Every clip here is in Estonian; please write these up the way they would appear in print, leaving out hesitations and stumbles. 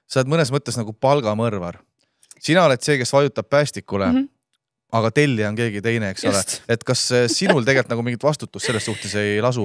sa oled mõnes mõttes nagu palgamõrvar. Sina oled see, kes vajutab päästikule, aga tellija on keegi teine, eks ole. Et kas sinul tegelikult nagu mingit vastutust selles suhtes ei lasu?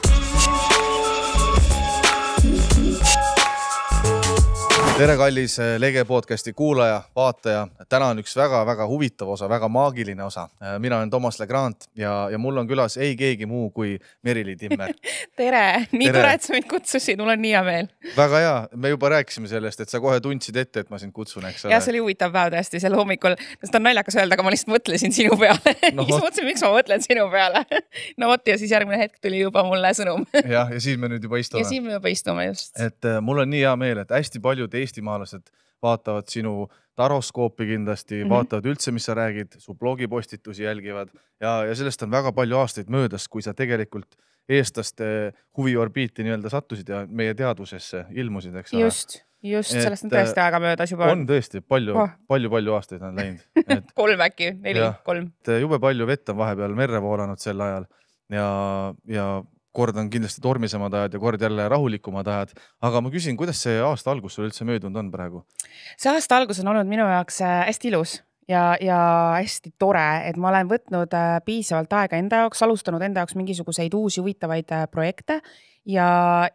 Tere kallis Lege podcasti kuulaja, vaataja. Täna on üks väga-väga huvitav osa, väga maagiline osa. Mina olen Thomas Legrand ja mul on külas ei keegi muu kui Merili Timmer. Tere, nii tore, et sa mind kutsusid, mul on nii hea meel. Väga hea, me juba rääkisime sellest, et sa kohe tundsid ette, et ma sind kutsun, eks ole. Ja see oli huvitav päev tõesti sel hommikul. Seda on naljakas öelda, aga ma lihtsalt mõtlesin sinu peale. Siis mõtlesin, miks ma mõtlen sinu peale. No vot, ja siis järgmine hetk tuli juba mulle sõnum. Ja siis me nüüd juba istume. Ja siis me juba istume just. Et mul on nii hea meel, et hästi paljud eestimaalased vaatavad sinu taroskoopi kindlasti, vaatavad üldse, mis sa räägid, su blogipostitusi jälgivad ja sellest on väga palju aastaid möödas, kui sa tegelikult eestlaste huviorbiiti nii-öelda sattusid ja meie teadvusesse ilmusid, eks ole. Just, sellest on tõesti aega möödas juba. On tõesti, palju aastaid on läinud. 3 äkki, 4, 3. Jube palju vett on vahepeal merre voolanud sel ajal ja kord on kindlasti tormisemad ajad ja kord jälle rahulikumad ajad. Aga ma küsin, kuidas see aasta algus sul üldse möödunud on praegu? See aasta algus on olnud minu jaoks hästi ilus ja hästi tore, et ma olen võtnud piisavalt aega enda jaoks, alustanud enda jaoks mingisuguseid uusi huvitavaid projekte ja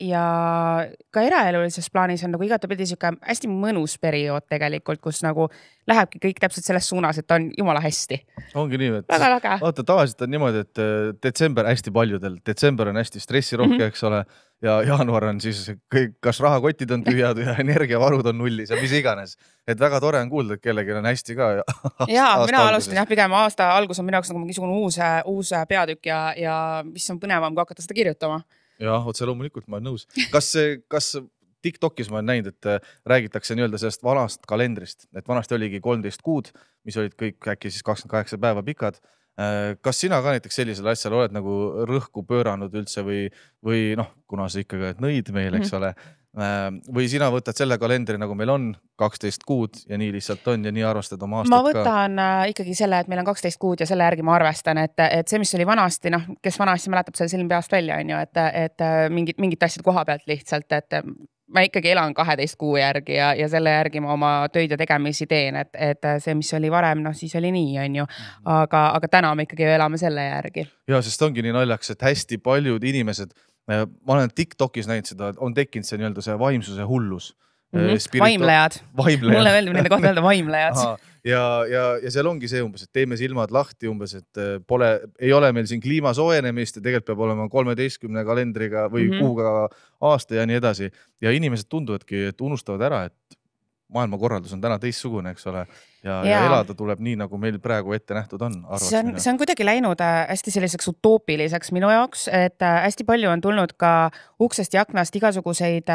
ka eraelulises plaanis on nagu igatepidi siuke hästi mõnus periood tegelikult, kus nagu lähebki kõik täpselt selles suunas, et on jumala hästi. Ongi nii, et väga lage. Vaata, tavaliselt on niimoodi, et detsember hästi paljudel. Detsember on hästi stressirohke, eks ole, ja jaanuar on siis kõik, kas rahakotid on tühjad ja energiavarud on nullis ja mis iganes. Et väga tore on kuulda, et kellegi on hästi ka. Ja mina alustan pigem aasta algus on minu jaoks nagu mingisugune uus peatükk ja mis on põnevam, kui hakata seda kirjutama. Ja, otse loomulikult ma olen nõus. Kas TikTokis ma olen näinud, et räägitakse nii-öelda sellest vanast kalendrist, et vanasti oligi 13 kuud, mis olid kõik äkki siis 28 päeva pikad. Kas sina ka näiteks sellisel asjal oled nagu rõhku pööranud üldse või kuna sa ikkagi nõid meil, eks ole, või sina võtad selle kalendri, nagu meil on 12 kuud ja nii lihtsalt on ja nii arvestad oma aastat ka? Ma võtan ikkagi selle, et meil on 12 kuud ja selle järgi ma arvestan, et see, mis oli vanasti, kes vanasti mäletab selle silm peast välja, on ju, et mingid asjad koha pealt lihtsalt, et ma ikkagi elan 12 kuu järgi ja selle järgi ma oma töid ja tegemisi teen, et see, mis oli varem, siis oli nii, on ju, aga täna me ikkagi elame selle järgi. Ja, sest ongi nii naljaks, et hästi paljud inimesed, ma olen TikTokis näinud seda, on tekkinud see nii-öelda see vaimsuse hullus. Vaimlejad. Mulle meeldib nende kohta öelda vaimlejad. Ja seal ongi see umbes, et teeme silmad lahti umbes, et ei ole meil siin kliima soojenemist ja tegelikult peab olema 13 kalendriga või kuuga aasta ja nii edasi. Ja inimesed tunduvadki, et unustavad ära, et maailmakorraldus on täna teistsugune, eks ole, ja elada tuleb nii, nagu meil praegu ette nähtud on. See on kuidagi läinud hästi selliseks utoopiliseks minu jaoks, et hästi palju on tulnud ka uksest ja aknast igasuguseid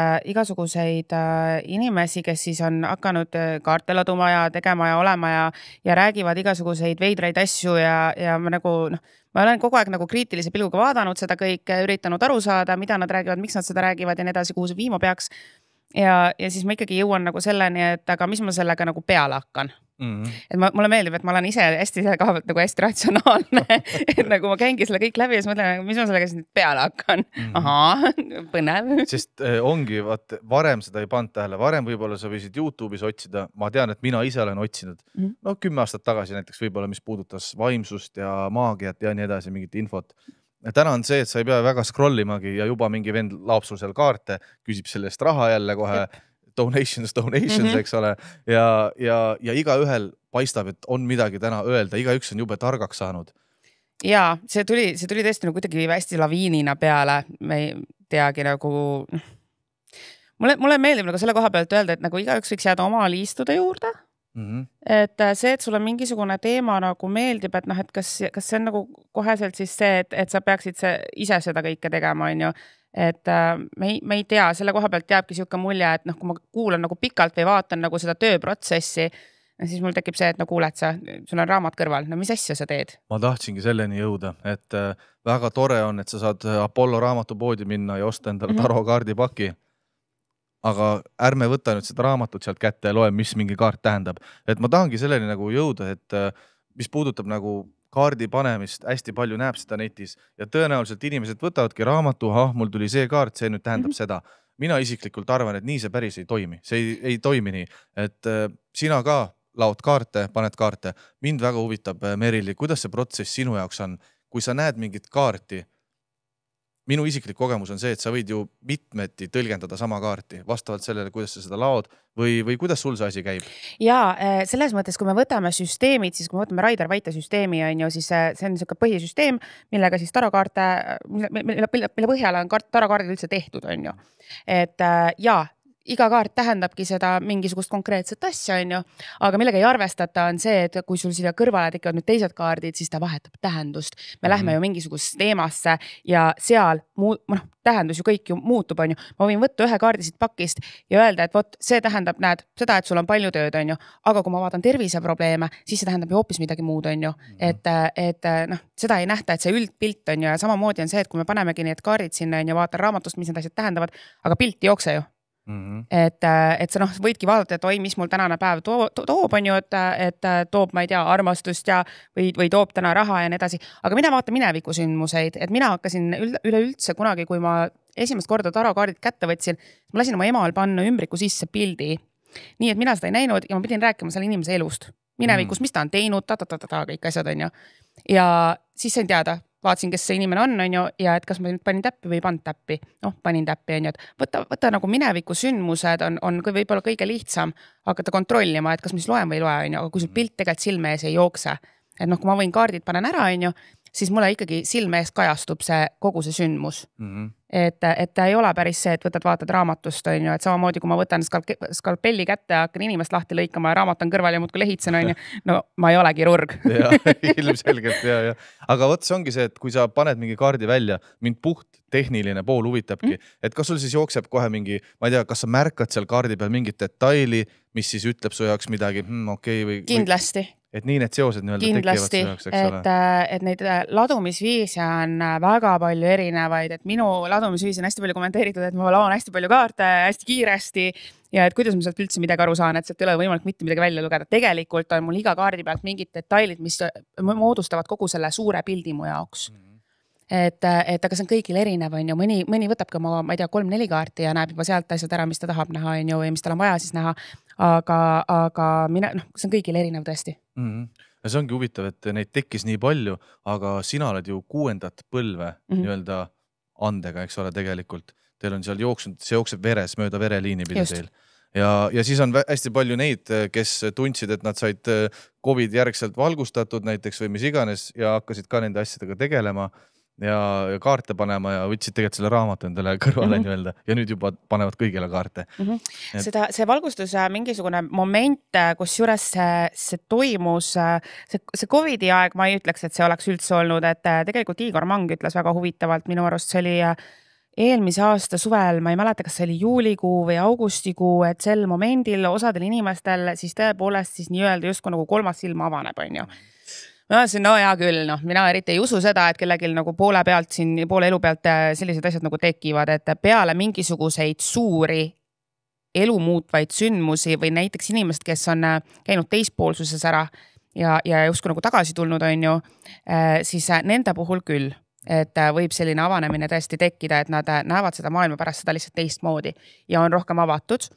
inimesi, kes siis on hakanud kaarte laduma ja tegema ja olema ja räägivad igasuguseid veidraid asju ja ma nagu, ma olen kogu aeg nagu kriitilise pilguga vaadanud seda kõike, üritanud aru saada, mida nad räägivad, miks nad seda räägivad ja nii edasi, kuhu see viima peaks. Ja siis ma ikkagi jõuan nagu selleni, et aga mis ma sellega nagu peale hakkan. Et mulle meeldib, et ma olen ise hästi nagu hästi ratsionaalne, et nagu ma käingi selle kõik läbi ja siis mõtlen, mis ma sellega siis nüüd peale hakkan. Ahaa, põnev. Sest ongi, varem seda ei pannud tähele, varem võib-olla sa võisid YouTube'is otsida, ma tean, et mina ise olen otsinud, 10 aastat tagasi näiteks võib-olla, mis puudutas vaimsust ja maagiat ja nii edasi mingit infot. Täna on see, et sa ei pea väga scrollimagi ja juba mingi vend laab sul seal kaarte, küsib sellest raha jälle kohe, donations, eks ole, ja iga ühel paistab, et on midagi täna öelda, iga üks on jube targaks saanud. Ja, see tuli tõesti nagu kuidagi hästi laviinina peale, me ei teagi nagu, mulle meeldib nagu selle koha pealt öelda, et nagu iga üks võiks jääda oma liistude juurde. Et see, et sulle mingisugune teema nagu meeldib, et kas see on nagu koheselt siis see, et sa peaksid ise seda kõike tegema, on ju. Et me ei tea, selle koha pealt jääbki siuke mulje, et kui ma kuulan nagu pikalt või vaatan nagu seda tööprotsessi, siis mul tekib see, et kuuled sa, sul on raamat kõrval, mis asja sa teed? Ma tahtsingi selleni jõuda, et väga tore on, et sa saad Apollo raamatupoodi minna ja osta endale tarokaardipaki. Aga ärme võta nüüd seda raamatut sealt kätte ja loe, mis mingi kaart tähendab. Et ma tahangi selleni nagu jõuda, et mis puudutab nagu kaardi panemist, hästi palju näeb seda netis ja tõenäoliselt inimesed võtavadki raamatu, mul tuli see kaart, see nüüd tähendab seda. mina isiklikult arvan, et nii see päris ei toimi. See ei toimi nii, et sina ka laod kaarte, paned kaarte. Mind väga huvitab, Merili, kuidas see protsess sinu jaoks on, kui sa näed mingit kaarti. Minu isiklik kogemus on see, et sa võid ju mitmeti tõlgendada sama kaarti vastavalt sellele, kuidas sa seda laod või kuidas sul see asi käib? Ja selles mõttes, kui me võtame süsteemid, siis kui me võtame Raider-Vaite süsteemi, siis see on niisugune põhisüsteem, millega siis tarokaarte, mille põhjal on tarokaardid üldse tehtud, on ju. Et iga kaart tähendabki seda mingisugust konkreetset asja, on ju, aga millega ei arvestata on see, et kui sul siia kõrvale tekivad nüüd teised kaardid, siis ta vahetab tähendust. Me lähme ju mingisugust teemasse ja seal tähendus ju kõik ju muutub, on ju. Ma võin võtta ühe kaardi siit pakist ja öelda, et vot see tähendab, näed, seda, et sul on palju tööd, on ju. Aga kui ma vaatan terviseprobleeme, siis see tähendab ju hoopis midagi muud, on ju. Et seda ei nähta, et see üldpilt on ju. Ja samamoodi on see, et kui me panemegi need kaardid sinna ja vaatan raamatust, mis need asjad tähendavad, aga pilt ei jookse ju. Et sa võidki vaadata, et oi, mis mul tänane päev toob, on ju, et toob, ma ei tea, armastust ja või toob täna raha ja nii edasi. Aga mina vaatan mineviku sündmuseid, et mina hakkasin üleüldse kunagi, kui ma esimest korda tarokaardid kätte võtsin, ma lasin oma emal panna ümbriku sisse pildi. Nii, et mina seda ei näinud ja ma pidin rääkima selle inimese elust. Minevikus, mis ta on teinud, kõik asjad, on ju. Ja siis sain teada, vaatsin, kes see inimene on ju, ja et kas ma panin täppi või ei pannud täppi. Panin täppi, on ju, et võtta nagu mineviku sündmused on võib-olla kõige lihtsam hakata kontrollima, et kas ma siis loen või ei loe, on ju, aga kui sul pilt tegelikult silme ees ei jookse, et kui ma võin kaardid panen ära, on ju, siis mulle ikkagi silme ees kajastub see kogu see sündmus. Et ei ole päris see, et vaatad raamatust, on ju, et samamoodi, kui ma võtan skalpelli kätte ja hakkan inimest lahti lõikama ja raamat on kõrval ja muudkui lehitsen, on ju, no ma ei ole kirurg. Ja, ilmselgelt, ja. Aga võt see ongi see, et kui sa paned mingi kaardi välja, mind puht tehniline pool huvitabki, et kas sul siis jookseb kohe mingi, ma ei tea, kas sa märkad seal kaardi peal mingit detaili, mis siis ütleb su jaoks midagi, okei, või... Kindlasti. Et nii need seosed kindlasti, et neid ladumisviise on väga palju erinevaid, et minu ladumisviis on hästi palju kommenteeritud, et ma laon hästi palju kaarte hästi kiiresti ja et kuidas ma sealt üldse midagi aru saan, et sealt ei ole võimalik mitte midagi välja lugeda. Tegelikult on mul iga kaardi pealt mingid detailid, mis moodustavad kogu selle suure pildi mu jaoks. Et aga see on kõigil erinev, on ju, mõni võtabki oma, ma ei tea, 3-4 kaarti ja näeb juba sealt asjad ära, mis ta tahab näha, on ju, või mis tal on vaja siis näha, aga see on kõigil erinev tõesti. Ja see ongi huvitav, et neid tekkis nii palju, aga sina oled ju 6. põlve nii-öelda andega, eks ole, tegelikult. Teil on seal see jookseb veres, mööda vereliini pidi teil. Ja siis on hästi palju neid, kes tundsid, et nad said COVID järgselt valgustatud näiteks või mis iganes ja hakkasid ka nende asjadega tegelema ja kaarte panema ja võtsid tegelikult selle raamatu endale kõrvale nii-öelda ja nüüd juba panevad kõigile kaarte. See valgustus mingisugune moment, kus juures see toimus, see COVID-i aeg, ma ei ütleks, et see oleks üldse olnud, et tegelikult Igor Mang ütles väga huvitavalt, minu arust see oli eelmise aasta suvel, ma ei mäleta, kas see oli juulikuu või augustikuu, et sel momendil osadel inimestel siis tõepoolest siis nii-öelda justkui nagu kolmas silm avaneb, on ju. Ma ütlesin, no hea küll, mina eriti ei usu seda, et kellegil nagu poole elu pealt sellised asjad nagu tekivad, et peale mingisuguseid suuri elu muutvaid sündmusi või näiteks inimesed, kes on käinud teispoolsuses ära ja justkui nagu tagasi tulnud, on ju, siis nende puhul küll, et võib selline avanemine tõesti tekkida, et nad näevad seda maailma pärast seda lihtsalt teistmoodi ja on rohkem avatud.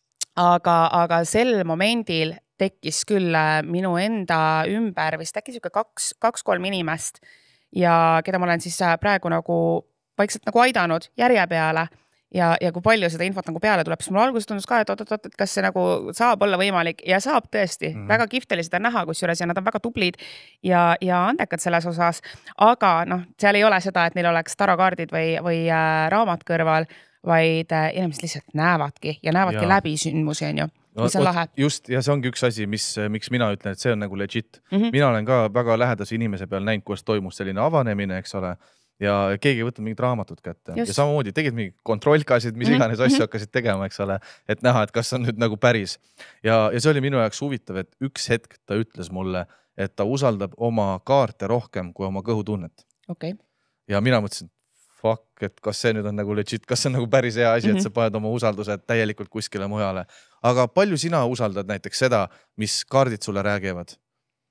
Aga sel momendil tekkis küll minu enda ümber vist äkki siuke 2-3 inimest ja keda ma olen siis praegu nagu vaikselt nagu aidanud järje peale ja kui palju seda infot nagu peale tuleb, siis mul alguses tundus ka, et kas see nagu saab olla võimalik ja saab tõesti, väga kihvteli seda näha kusjuures ja nad on väga tublid ja andekad selles osas, aga seal ei ole seda, et neil oleks tarokaardid või raamat kõrval, vaid inimesed lihtsalt näevadki läbi sündmusi, on ju. Mis on lahe. Just, ja see ongi üks asi, miks mina ütlen, et see on nagu legit. Mina olen ka väga lähedase inimese peal näinud, kuidas toimus selline avanemine, eks ole, ja keegi ei võtnud mingid raamatut kätte. Just. Ja samamoodi tegid mingi kontrollkasid, mis iganes asju hakkasid tegema, eks ole, et näha, et kas on nüüd nagu päris. Ja see oli minu jaoks huvitav, et üks hetk ta ütles mulle, et ta usaldab oma kaarte rohkem kui oma kõhutunnet. Okay. Ja mina mõtlesin, fuck, et kas see nüüd on nagu legit, kas see on nagu päris hea asi, et sa paned oma usaldused täielikult kuskile mujale. Aga palju sina usaldad näiteks seda, mis kaardid sulle räägivad?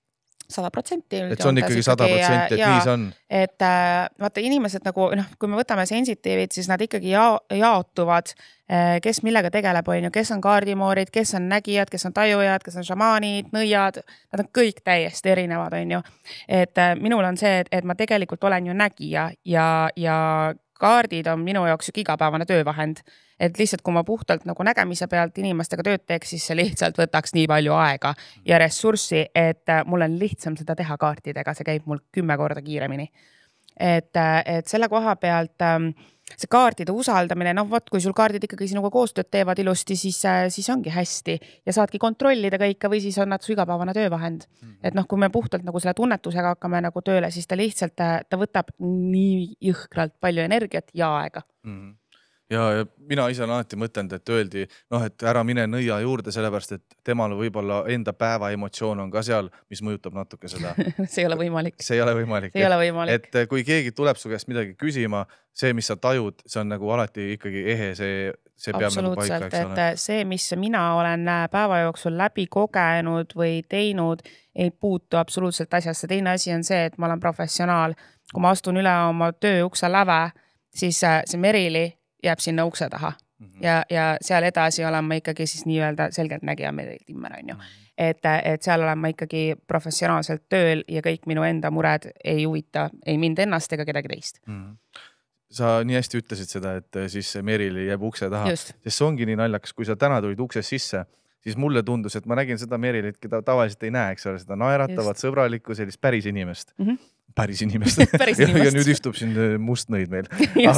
100%. Et see on ikkagi 100%, et nii see on. Et vaata inimesed nagu, kui me võtame sensitiivid, siis nad ikkagi jaotuvad, kes millega tegeleb, kes on kaardimoorid, kes on nägijad, kes on tajujad, kes on šamaanid, nõiad, nad on kõik täiesti erinevad, Et minul on see, et ma tegelikult olen ju nägija ja kaardid on minu jaoks igapäevane töövahend. Et lihtsalt, kui ma puhtalt nagu nägemise pealt inimestega tööd teeks, siis see lihtsalt võtaks nii palju aega ja ressurssi, et mul on lihtsam seda teha kaartidega, see käib mul 10 korda kiiremini. Et selle koha pealt see kaartide usaldamine, kui sul kaardid ikkagi sinuga koostööd teevad ilusti, siis ongi hästi ja saadki kontrollida kõike või siis on nad su igapäevane töövahend. Et kui me puhtalt nagu selle tunnetusega hakkame nagu tööle, siis ta lihtsalt, ta võtab nii jõhkralt palju energiat ja aega. Ja mina ise olen alati mõtlenud, et öeldi, et ära mine nõia juurde, sellepärast, et temal võib-olla enda päeva emotsioon on ka seal, mis mõjutab natuke seda. See ei ole võimalik. See ei ole võimalik. Et kui keegi tuleb su käest midagi küsima, see, mis sa tajud, see on nagu alati ikkagi ehe, see peab nagu paika, eks ole. Et see, mis mina olen päeva jooksul läbi kogenud või teinud, ei puutu absoluutselt asjasse. Teine asi on see, et ma olen professionaal. Kui ma astun üle oma tööukse läve, siis see Merili jääb sinna ukse taha ja seal edasi olen ma ikkagi siis nii-öelda selgelt nägija timmer on ju. Et seal olen ma ikkagi professionaalselt tööl ja kõik minu enda mured ei huvita ei mind ennast ega kedagi teist. Sa nii hästi ütlesid seda, et siis Merili jääb ukse taha. Sest see ongi nii naljakas, kui sa täna tulid ukses sisse, siis mulle tundus, et ma nägin seda Merilit, keda tavaliselt ei näe, eks ole, seda naeratavat, sõbralikku, sellist päris inimest. Päris inimest. Ja nüüd istub siin must nõid meil.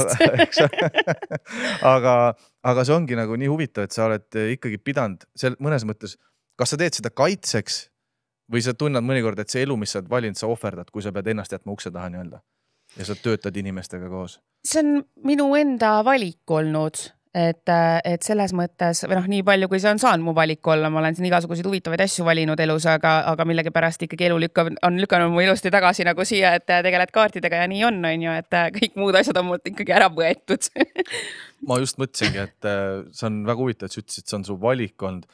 Aga see ongi nagu nii huvitav, et sa oled ikkagi pidanud mõnes mõttes, kas sa teed seda kaitseks või sa tunnad mõnikord, et see elu, mis sa oled valinud, sa ohverdad, kui sa pead ennast jätma ukse taha nii-öelda ja sa töötad inimestega koos? See on minu enda valik olnud. Et selles mõttes, või nii palju, kui see on saanud mu valik olla, ma olen siin igasuguseid huvitavaid asju valinud elus, aga millegi pärast ikkagi elu on lükanud mu ilusti tagasi nagu siia, et tegeled kaartidega ja nii on ju, et kõik muud asjad on mult ikkagi ära võetud. Ma just mõtlesingi, et see on väga huvitav, et sa ütlesid, et see on su valik olnud.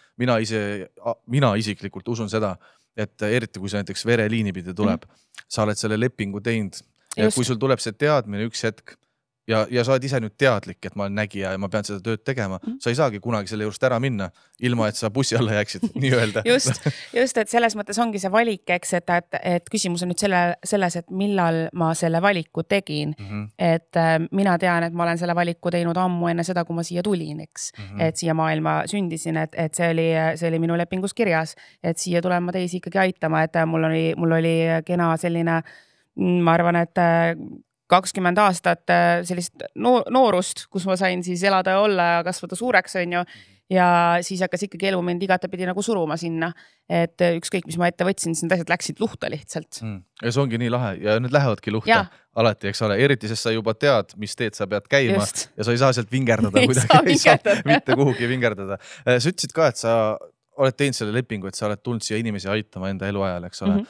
Mina isiklikult usun seda, et eriti kui sa näiteks vereliini pidi tuleb, sa oled selle lepingu teinud ja kui sul tuleb see teadmine üks hetk, ja sa oled ise nüüd teadlik, et ma olen nägija ja ma pean seda tööd tegema. Sa ei saagi kunagi selle juurest ära minna, ilma et sa bussi alla jääksid, nii öelda. Just, et selles mõttes ongi see valik, eks, et küsimus on nüüd selles, et millal ma selle valiku tegin. Et mina tean, et ma olen selle valiku teinud ammu enne seda, kui ma siia tulin, eks. Et siia maailma sündisin, et see oli minu lepingus kirjas, et siia tulen ma teisi ikkagi aitama, et mul oli kena selline, ma arvan, et 20 aastat sellist noorust, kus ma sain siis elada ja olla ja kasvada suureks, on ju. Ja siis hakkas ikkagi elu mind igatepidi nagu suruma sinna. Et ükskõik, mis ma ette võtsin, siis need asjad läksid luhta lihtsalt. Ja see ongi nii lahe ja need lähevadki luhta alati, eks ole. Eriti, sest sa juba tead, mis teed sa pead käima ja sa ei saa sealt vingerdada kuidagi. Ei saa mitte kuhugi vingerdada. Sa ütlesid ka, et sa oled teinud selle lepingu, et sa oled tulnud siia inimesi aitama enda eluajal, eks ole.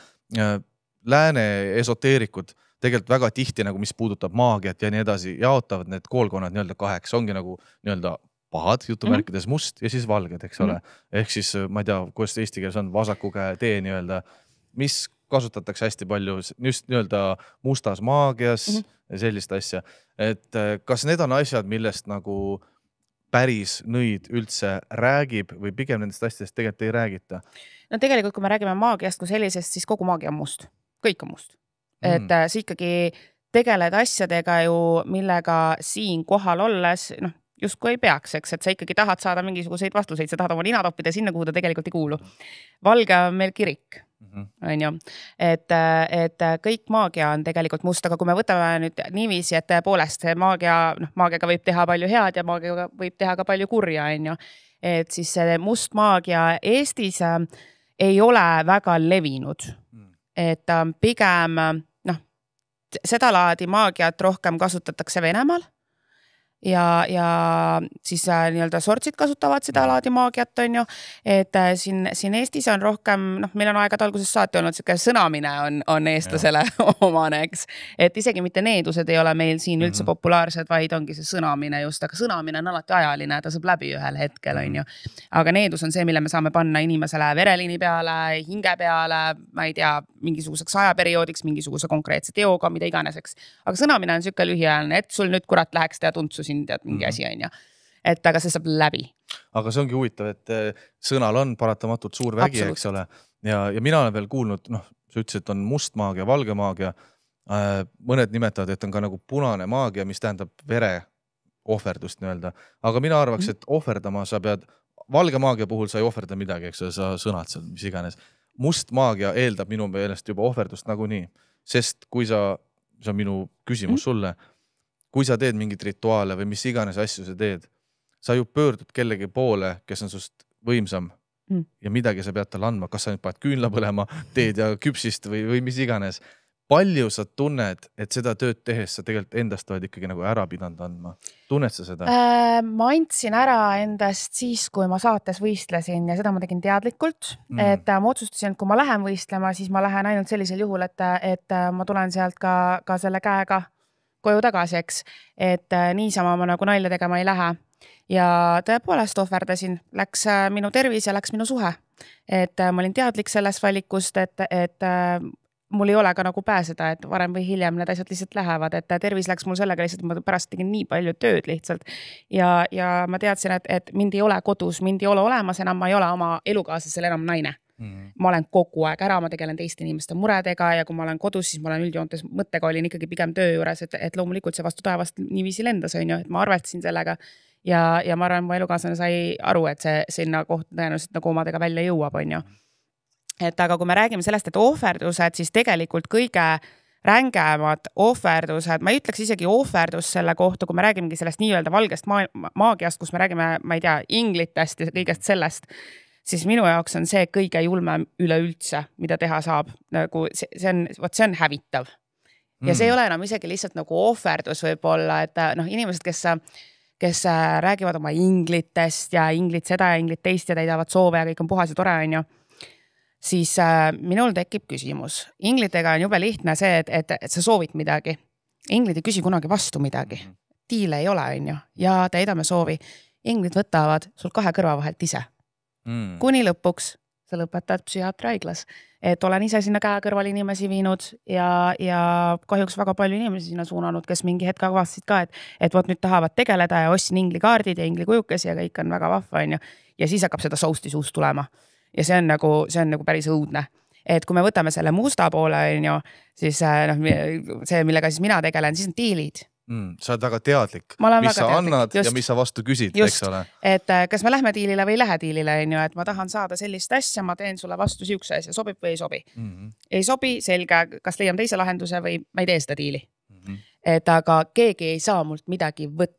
Lääne esoteerikud tegelikult väga tihti, nagu mis puudutab maagiat ja nii edasi, jaotavad need koolkonnad nii-öelda kaheks. Ongi nagu nii-öelda pahad, jutumärkides must ja siis valged, eks ole. Ehk siis, ma ei tea, kuidas eesti keeles on vasaku käe tee nii-öelda, mis kasutatakse hästi palju just nii-öelda mustas maagias ja sellist asja. Et kas need on asjad, millest nagu päris nõid üldse räägib või pigem nendest asjadest tegelikult ei räägita? No tegelikult, kui me räägime maagiast kui sellisest, siis kogu maagia on must. Kõik on must. Et sa ikkagi tegeled asjadega ju, millega siin kohal olles, just kui ei peaks, eks, et sa ikkagi tahad saada mingisuguseid vastuseid, sa tahad oma nina toppida sinna, kuhu ta tegelikult ei kuulu. Valge on meil kirik, on ju. Et kõik maagia on tegelikult must, aga kui me võtame nüüd niiviisi, et poolest maagiaga võib teha palju head ja maagiaga võib teha ka palju kurja, on ju. Et siis see must maagia Eestis ei ole väga levinud. Et pigem seda laadi maagiat rohkem kasutatakse Venemaal. ja siis nii-öelda sortsid kasutavad seda laadi maagiat, on ju, et siin Eestis on rohkem, meil on aegade algusest saati olnud siuke sõnamine on eestlasele omane, eks, et isegi mitte needused ei ole meil siin üldse populaarsed, vaid ongi see sõnamine just, aga sõnamine on alati ajaline, ta saab läbi ühel hetkel, on ju, aga needus on see, mille me saame panna inimesele vereliini peale, hinge peale, ma ei tea, mingisuguseks ajaperioodiks, mingisuguse konkreetse teoga, mida iganes, eks, aga sõnamine on siuke lühiajaline, et sul nüüd kurat läheks teha tuntsu siin tead mingi asi on ju, et aga see saab läbi. Aga see ongi huvitav, et sõnal on paratamatult suur vägi, eks ole. Ja mina olen veel kuulnud, sa ütlesid, et on must maagia, valge maagia. Mõned nimetavad, et on ka nagu punane maagia, mis tähendab vere ohverdust nii-öelda. Aga mina arvaks, et ohverdama sa pead, valge maagia puhul sa ei ohverda midagi, eks sa sõnad seal, mis iganes. Must maagia eeldab minu meelest juba ohverdust nagunii, sest kui see on minu küsimus sulle, kui sa teed mingit rituaale või mis iganes asju sa teed, sa ju pöördud kellegi poole, kes on sust võimsam ja midagi sa pead talle andma, kas sa nüüd paned küünla põlema, teed ja küpsist või mis iganes. Palju sa tunned, et seda tööd tehes sa tegelikult endast oled ikkagi nagu ära pidanud andma? Tunned sa seda? Ma andsin ära endast siis, kui ma saates võistlesin ja seda ma tegin teadlikult, et ma otsustasin, et kui ma lähen võistlema, siis ma lähen ainult sellisel juhul, et ma tulen sealt ka selle käega koju tagasi, eks, et niisama ma nagu nalja tegema ei lähe. Ja tõepoolest ohverdasin, läks minu tervis ja läks minu suhe. Et ma olin teadlik sellest valikust, et mul ei ole ka nagu pääseda, et varem või hiljem need asjad lihtsalt lähevad, et tervis läks mul sellega lihtsalt, ma pärast tegin nii palju tööd lihtsalt. Ja ma teadsin, et mind ei ole kodus, mind ei ole olemas enam, ma ei ole oma elukaaslasel enam naine. Ma olen kogu aeg ära, ma tegelen teiste inimeste muredega ja kui ma olen kodus, siis ma olen üldjoontes mõttega olin ikkagi pigem töö juures, et loomulikult see vastu taevast niiviisi lendas, on ju, et ma arvestasin sellega ja ma arvan, mu elukaaslane sai aru, et see sinna kohta tõenäoliselt nagu omadega välja jõuab, on ju. Et aga kui me räägime sellest, et ohverdused, siis tegelikult kõige rängemad ohverdused, ma ei ütleks isegi ohverdus selle kohta, kui me räägimegi sellest nii-öelda valgest maagiast, kus me räägime, ma ei tea, inglitest ja kõigest sellest, siis minu jaoks on see kõige julmem üleüldse, mida teha saab. Nagu see on hävitav. Ja see ei ole enam isegi lihtsalt nagu ohverdus võib-olla, et inimesed, kes räägivad oma inglitest ja inglit seda ja inglit teist ja täidavad soove ja kõik on puhas ja tore, on ju, siis minul tekib küsimus. Inglitega on jube lihtne see, et sa soovid midagi. Inglid ei küsi kunagi vastu midagi. Tiile ei ole, on ju, ja täidame soovi. Inglid võtavad sul kahe kõrva vahelt ise. Kuni lõpuks sa lõpetad psühhiaatriaiglas, et olen ise sinna käe kõrval inimesi viinud ja kahjuks väga palju inimesi sinna suunanud, kes mingi hetk avastasid ka, et võt nüüd tahavad tegeleda ja ostsin inglikaardid ja inglikujukesi ja kõik on väga vahva, on ju. Ja siis hakkab seda sousti suust tulema. Ja see on nagu päris õudne. Et kui me võtame selle musta poole, on ju, siis see, millega siis mina tegelen, siis on diilid. Sa oled väga teadlik, mis sa annad ja mis sa vastu küsid, eks ole. Et kas me lähme diilile või ei lähe diilile, on ju, et ma tahan saada sellist asja, ma teen sulle vastu siukse asja, sobib või ei sobi. Ei sobi, selge, kas leian teise lahenduse või ma ei tee seda diili. Et aga keegi ei saa mult midagi võtta.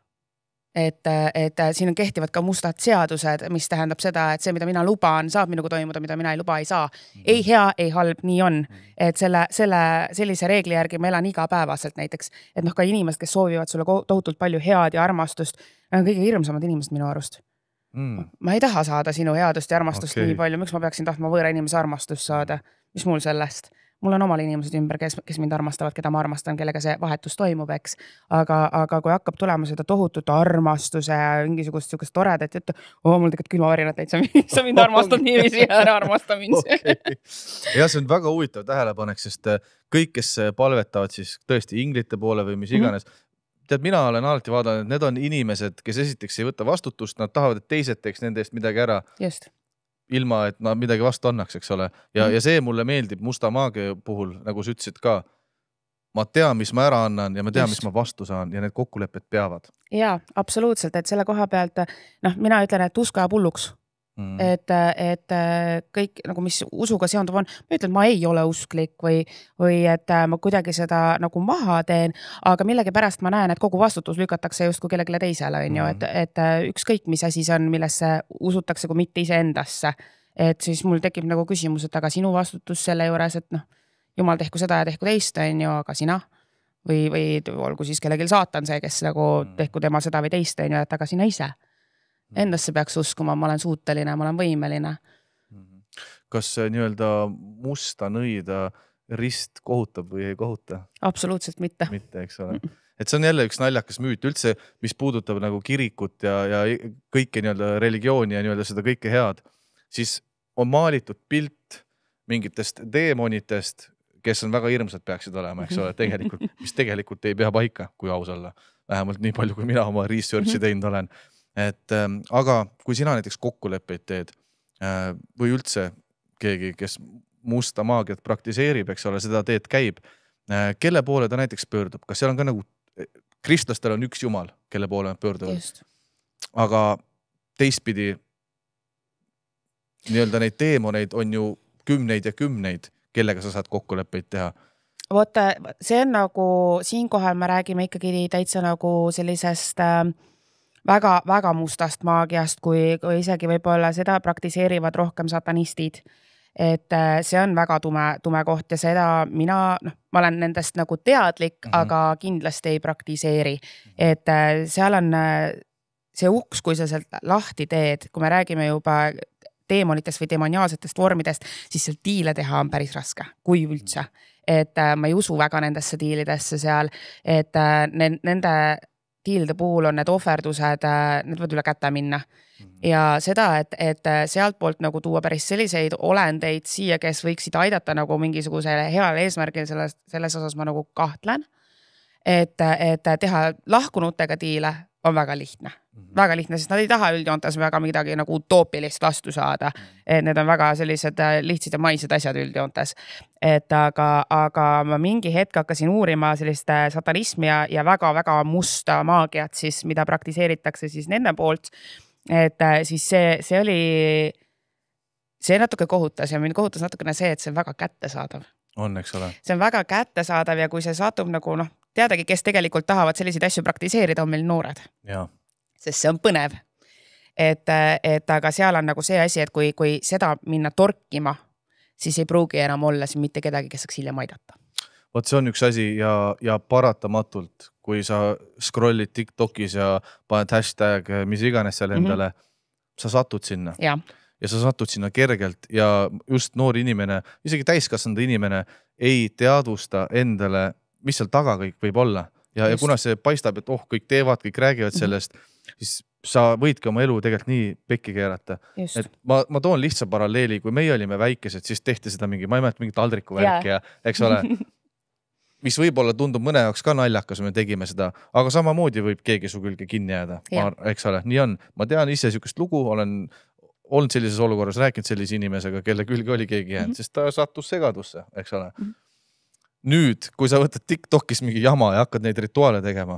Et siin on kehtivad ka mustad seadused, mis tähendab seda, et see, mida mina luban, saab minuga toimuda, mida mina ei luba, ei saa. Ei hea, ei halb, nii on. Et sellise reegli järgi ma elan igapäevaselt näiteks. Et ka inimesed, kes soovivad sulle tohutult palju head ja armastust, on kõige hirmsamad inimesed minu arust. Ma ei taha saada sinu headust ja armastust nii palju, miks ma peaksin tahtma võõra inimese armastust saada? Mis mul sellest? Mul on omal inimesed ümber, kes mind armastavad, keda ma armastan, kellega see vahetus toimub, eks. Aga kui hakkab tulema seda tohutut armastuse ja mingisugust toredat juttu, mul tegelikult külmavärinad täitsa, sa mind armastad niiviisi ja ära armasta mind. Ja see on väga huvitav tähelepanek, sest kõik, kes palvetavad siis tõesti inglite poole või mis iganes, tead, mina olen alati vaadanud, et need on inimesed, kes esiteks ei võta vastutust, nad tahavad, et teised teeks nende eest midagi ära. Just. Ilma, et nad midagi vastu annaks, eks ole. Ja see mulle meeldib musta maagia puhul, nagu sa ütlesid ka, ma tean, mis ma ära annan ja ma tean, mis ma vastu saan ja need kokkulepped peavad. Jaa, absoluutselt, et selle koha pealt, mina ütlen, et usko ja pulluks. Et kõik, nagu mis usuga seonduv on, ma ütlen, et ma ei ole usklik või et ma kuidagi seda nagu maha teen, aga millegi pärast ma näen, et kogu vastutus lükatakse justkui kellelegi teisele, on ju, et ükskõik mis asi see on, millesse usutakse, kui mitte ise endasse. Et siis mul tekib nagu küsimus, et aga sinu vastutus selle juures, et jumal tehku seda ja tehku teist, on ju, aga sina või olgu siis kellelgi saatan see, kes nagu tehku tema seda või teist, on ju, et aga sina ise endasse peaks uskuma, ma olen suuteline, ma olen võimeline. Kas nii-öelda musta nõida rist kohutab või ei kohuta? Absoluutselt mitte. Mitte, eks ole. Et see on jälle üks naljakas müüt üldse, mis puudutab nagu kirikut ja kõike nii-öelda religiooni ja nii-öelda seda kõike head, siis on maalitud pilt mingitest deemonitest, kes on väga hirmsad peaksid olema, eks ole, tegelikult, mis tegelikult ei pea paika, kui aus olla. Vähemalt nii palju, kui mina oma researchi teinud olen. Aga kui sina näiteks kokkuleppeid teed või üldse keegi, kes musta maagiat praktiseerib, eks ole, seda teed käib, kelle poole ta näiteks pöördub? Kas seal on ka nagu, kristlastel on üks jumal, kelle poole nad pöörduvad? Just. Aga teistpidi nii-öelda neid deemoneid on ju kümneid ja kümneid, kellega sa saad kokkuleppeid teha. Vot, see on nagu, siinkohal me räägime ikkagi täitsa nagu sellisest väga mustast maagiast, kui isegi võib-olla seda praktiseerivad rohkem satanistid. Et see on väga tume koht ja seda ma olen nendest nagu teadlik, aga kindlasti ei praktiseeri. Et seal on see uks, kui sa sealt lahti teed, kui me räägime juba deemonitest või demoniaalsetest vormidest, siis seal diile teha on päris raske, kui üldse. Et ma ei usu väga nendesse diilidesse seal, et nende diilide puhul on need ohverdused, need võivad üle kätte minna. Ja seda, et sealt poolt nagu tuua päris selliseid olendeid siia, kes võiksid aidata nagu mingisugusele heal eesmärgil, selles osas ma nagu kahtlen. Et teha lahkunutega diile on väga lihtne. Väga lihtne, sest nad ei taha üldjoontes väga midagi nagu utoopilist vastu saada. Et need on väga sellised lihtsad ja maised asjad üldjoontes. Aga ma mingi hetk hakkasin uurima sellist satanismi ja väga musta maagiat, siis, mida praktiseeritakse siis nende poolt. Et siis see oli, see natuke kohutas ja mind kohutas natukene see, et see on väga kättesaadav. On, eks ole. See on väga kättesaadav ja kui see satub nagu teadagi, kes tegelikult tahavad selliseid asju praktiseerida, on meil noored. Ja. Sest see on põnev. Et aga seal on nagu see asi, et kui seda minna torkima, siis ei pruugi enam olla siin mitte kedagi, kes saaks hiljem aidata. Vot see on üks asi ja paratamatult, kui sa scrollid TikTokis ja paned hashtag, mis iganes seal endale, sa satud sinna. Ja sa satud sinna kergelt ja just noor inimene, isegi täiskasvanud inimene ei teadvusta endale, mis seal taga kõik võib olla. Ja kuna see paistab, et kõik teevad, kõik räägivad sellest, siis sa võidki oma elu tegelikult nii pekki keerata. Et ma toon lihtsa paralleeli, kui meie olime väikesed, siis tehti seda mingi, ma ei mäleta, mingi taldriku värk ja eks ole, mis võib-olla tundub mõne jaoks ka naljakas, me tegime seda, aga samamoodi võib keegi su külge kinni jääda. Eks ole, nii on. Ma tean ise sükest lugu, olen olnud sellises olukorras, rääkinud sellise inimesega, kelle külge oli keegi jäänud, sest ta sattus segadusse, eks ole. Nüüd, kui sa võtad TikTokis mingi jama ja hakkad neid rituaale tegema,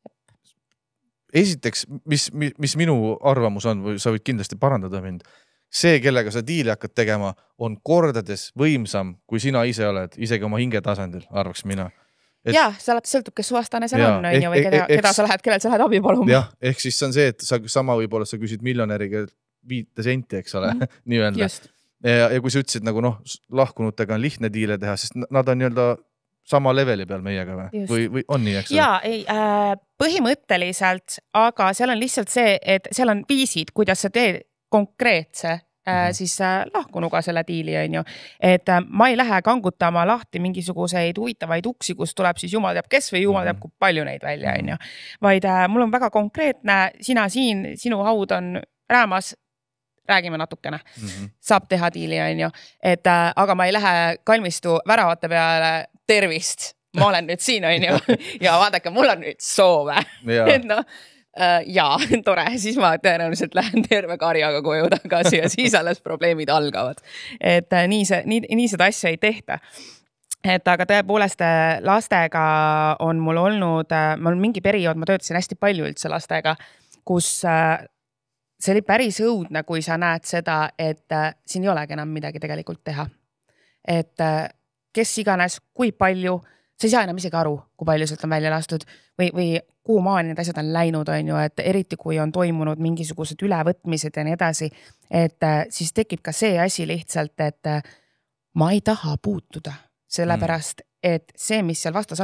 esiteks, mis minu arvamus on, või sa võid kindlasti parandada mind, see, kellega sa diili hakkad tegema, on kordades võimsam, kui sina ise oled, isegi oma hinge tasandil, arvaks mina. Ja, see alati sõltub, kes suvastane seal on, või keda sa lähed, kellel sa lähed abi paluma. Jah, ehk siis see on see, et sama võib-olla sa küsid miljonäriga 5 senti, eks ole, nii öelda. Ja kui sa ütlesid, nagu lahkunutega on lihtne diile teha, sest nad on nii-öelda sama leveli peal meiega või on nii, eks ole? Jaa, ei, põhimõtteliselt, aga seal on lihtsalt see, et seal on viisid, kuidas sa teed konkreetse siis lahkunuga selle diili, on ju. Et ma ei lähe kangutama lahti mingisuguseid huvitavaid uksi, kus tuleb siis jumal teab kes või jumal teab kui palju neid välja, on ju. Vaid mul on väga konkreetne, sina siin, sinu haud on räämas, räägime natukene. Saab teha diili, on ju. Et, aga ma ei lähe kalmistu väravate peale tervist. Ma olen nüüd siin, on ju. Ja vaadake, mul on nüüd soove. Et jaa, tore. Siis ma tõenäoliselt lähen terve karjaga koju tagasi ja siis alles probleemid algavad. Et nii seda asja ei tehta. Et aga tõepoolest lastega on mul olnud, mingi periood, ma töötasin hästi palju üldse lastega, kus see oli päris õudne, kui sa näed seda, et siin ei olegi enam midagi tegelikult teha. Et kes iganes, kui palju, sa ei saa enam isegi aru, kui palju sealt on välja lastud või kuhu maani need asjad on läinud, on ju, et eriti kui on toimunud mingisugused ülevõtmised ja nii edasi, et siis tekib ka see asi lihtsalt, et ma ei taha puutuda, sellepärast, et see, mis seal vastas on,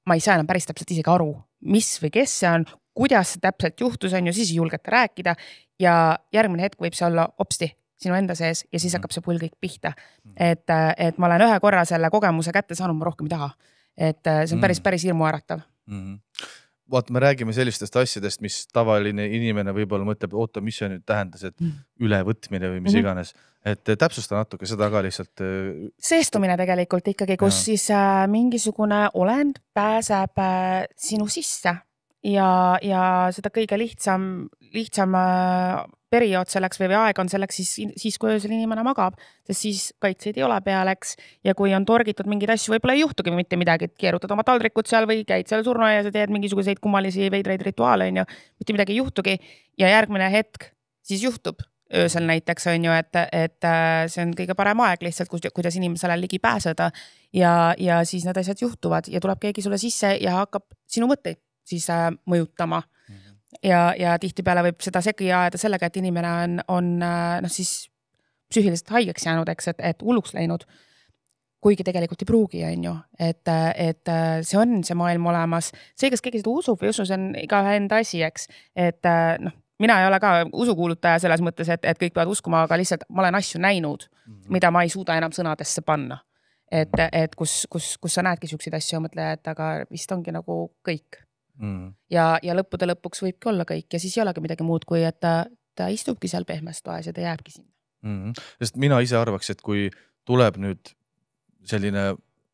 ma ei saa enam päris täpselt isegi aru, mis või kes see on, kuidas see täpselt juhtus on ju, siis ei julgete rääkida ja järgmine hetk võib see olla hopsti sinu enda sees ja siis hakkab see pull kõik pihta. Et ma olen ühe korra selle kogemuse kätte saanud, ma rohkem ei taha. Et see on päris hirmu äratav. Vaat me räägime sellistest asjadest, mis tavaline inimene võib-olla mõtleb, oota, mis see nüüd tähendas, et ülevõtmine või mis iganes. Et täpsusta natuke seda ka lihtsalt. Seestumine tegelikult ikkagi, kus siis mingisugune olend pääseb sinu sisse ja seda kõige lihtsam periood selleks või aeg on selleks siis, kui öösel inimene magab, sest siis kaitseid ei ole pealeks ja kui on torgitud mingeid asju, võib-olla ei juhtugi mitte midagi, et keerutad oma taldrikud seal või käid seal surnuaias ja teed mingisuguseid kummalisi veidraid rituaale, on ju, mitte midagi ei juhtugi ja järgmine hetk siis juhtub öösel näiteks, on ju, et see on kõige parem aeg lihtsalt, kuidas inimesele ligi pääseda ja siis need asjad juhtuvad ja tuleb keegi sulle sisse ja hakkab sinu mõtteid siis mõjutama. Ja tihtipeale võib seda segi ajada sellega, et inimene on siis psüühiliselt haigeks jäänud, eks, et hulluks läinud, kuigi tegelikult ei pruugi, on ju, et see on see maailm olemas. See, kas keegi seda usub või usu, see on iga enda asi, eks, et mina ei ole ka usukuulutaja selles mõttes, et kõik peavad uskuma, aga lihtsalt ma olen asju näinud, mida ma ei suuda enam sõnadesse panna. Et kus sa näedki siukseid asju ja mõtle, et aga vist ongi nagu kõik. Ja lõppude lõpuks võibki olla kõik ja siis ei olegi midagi muud, kui et ta istubki seal pehmes toas ja ta jääbki sinna. Sest mina ise arvaks, et kui tuleb nüüd selline,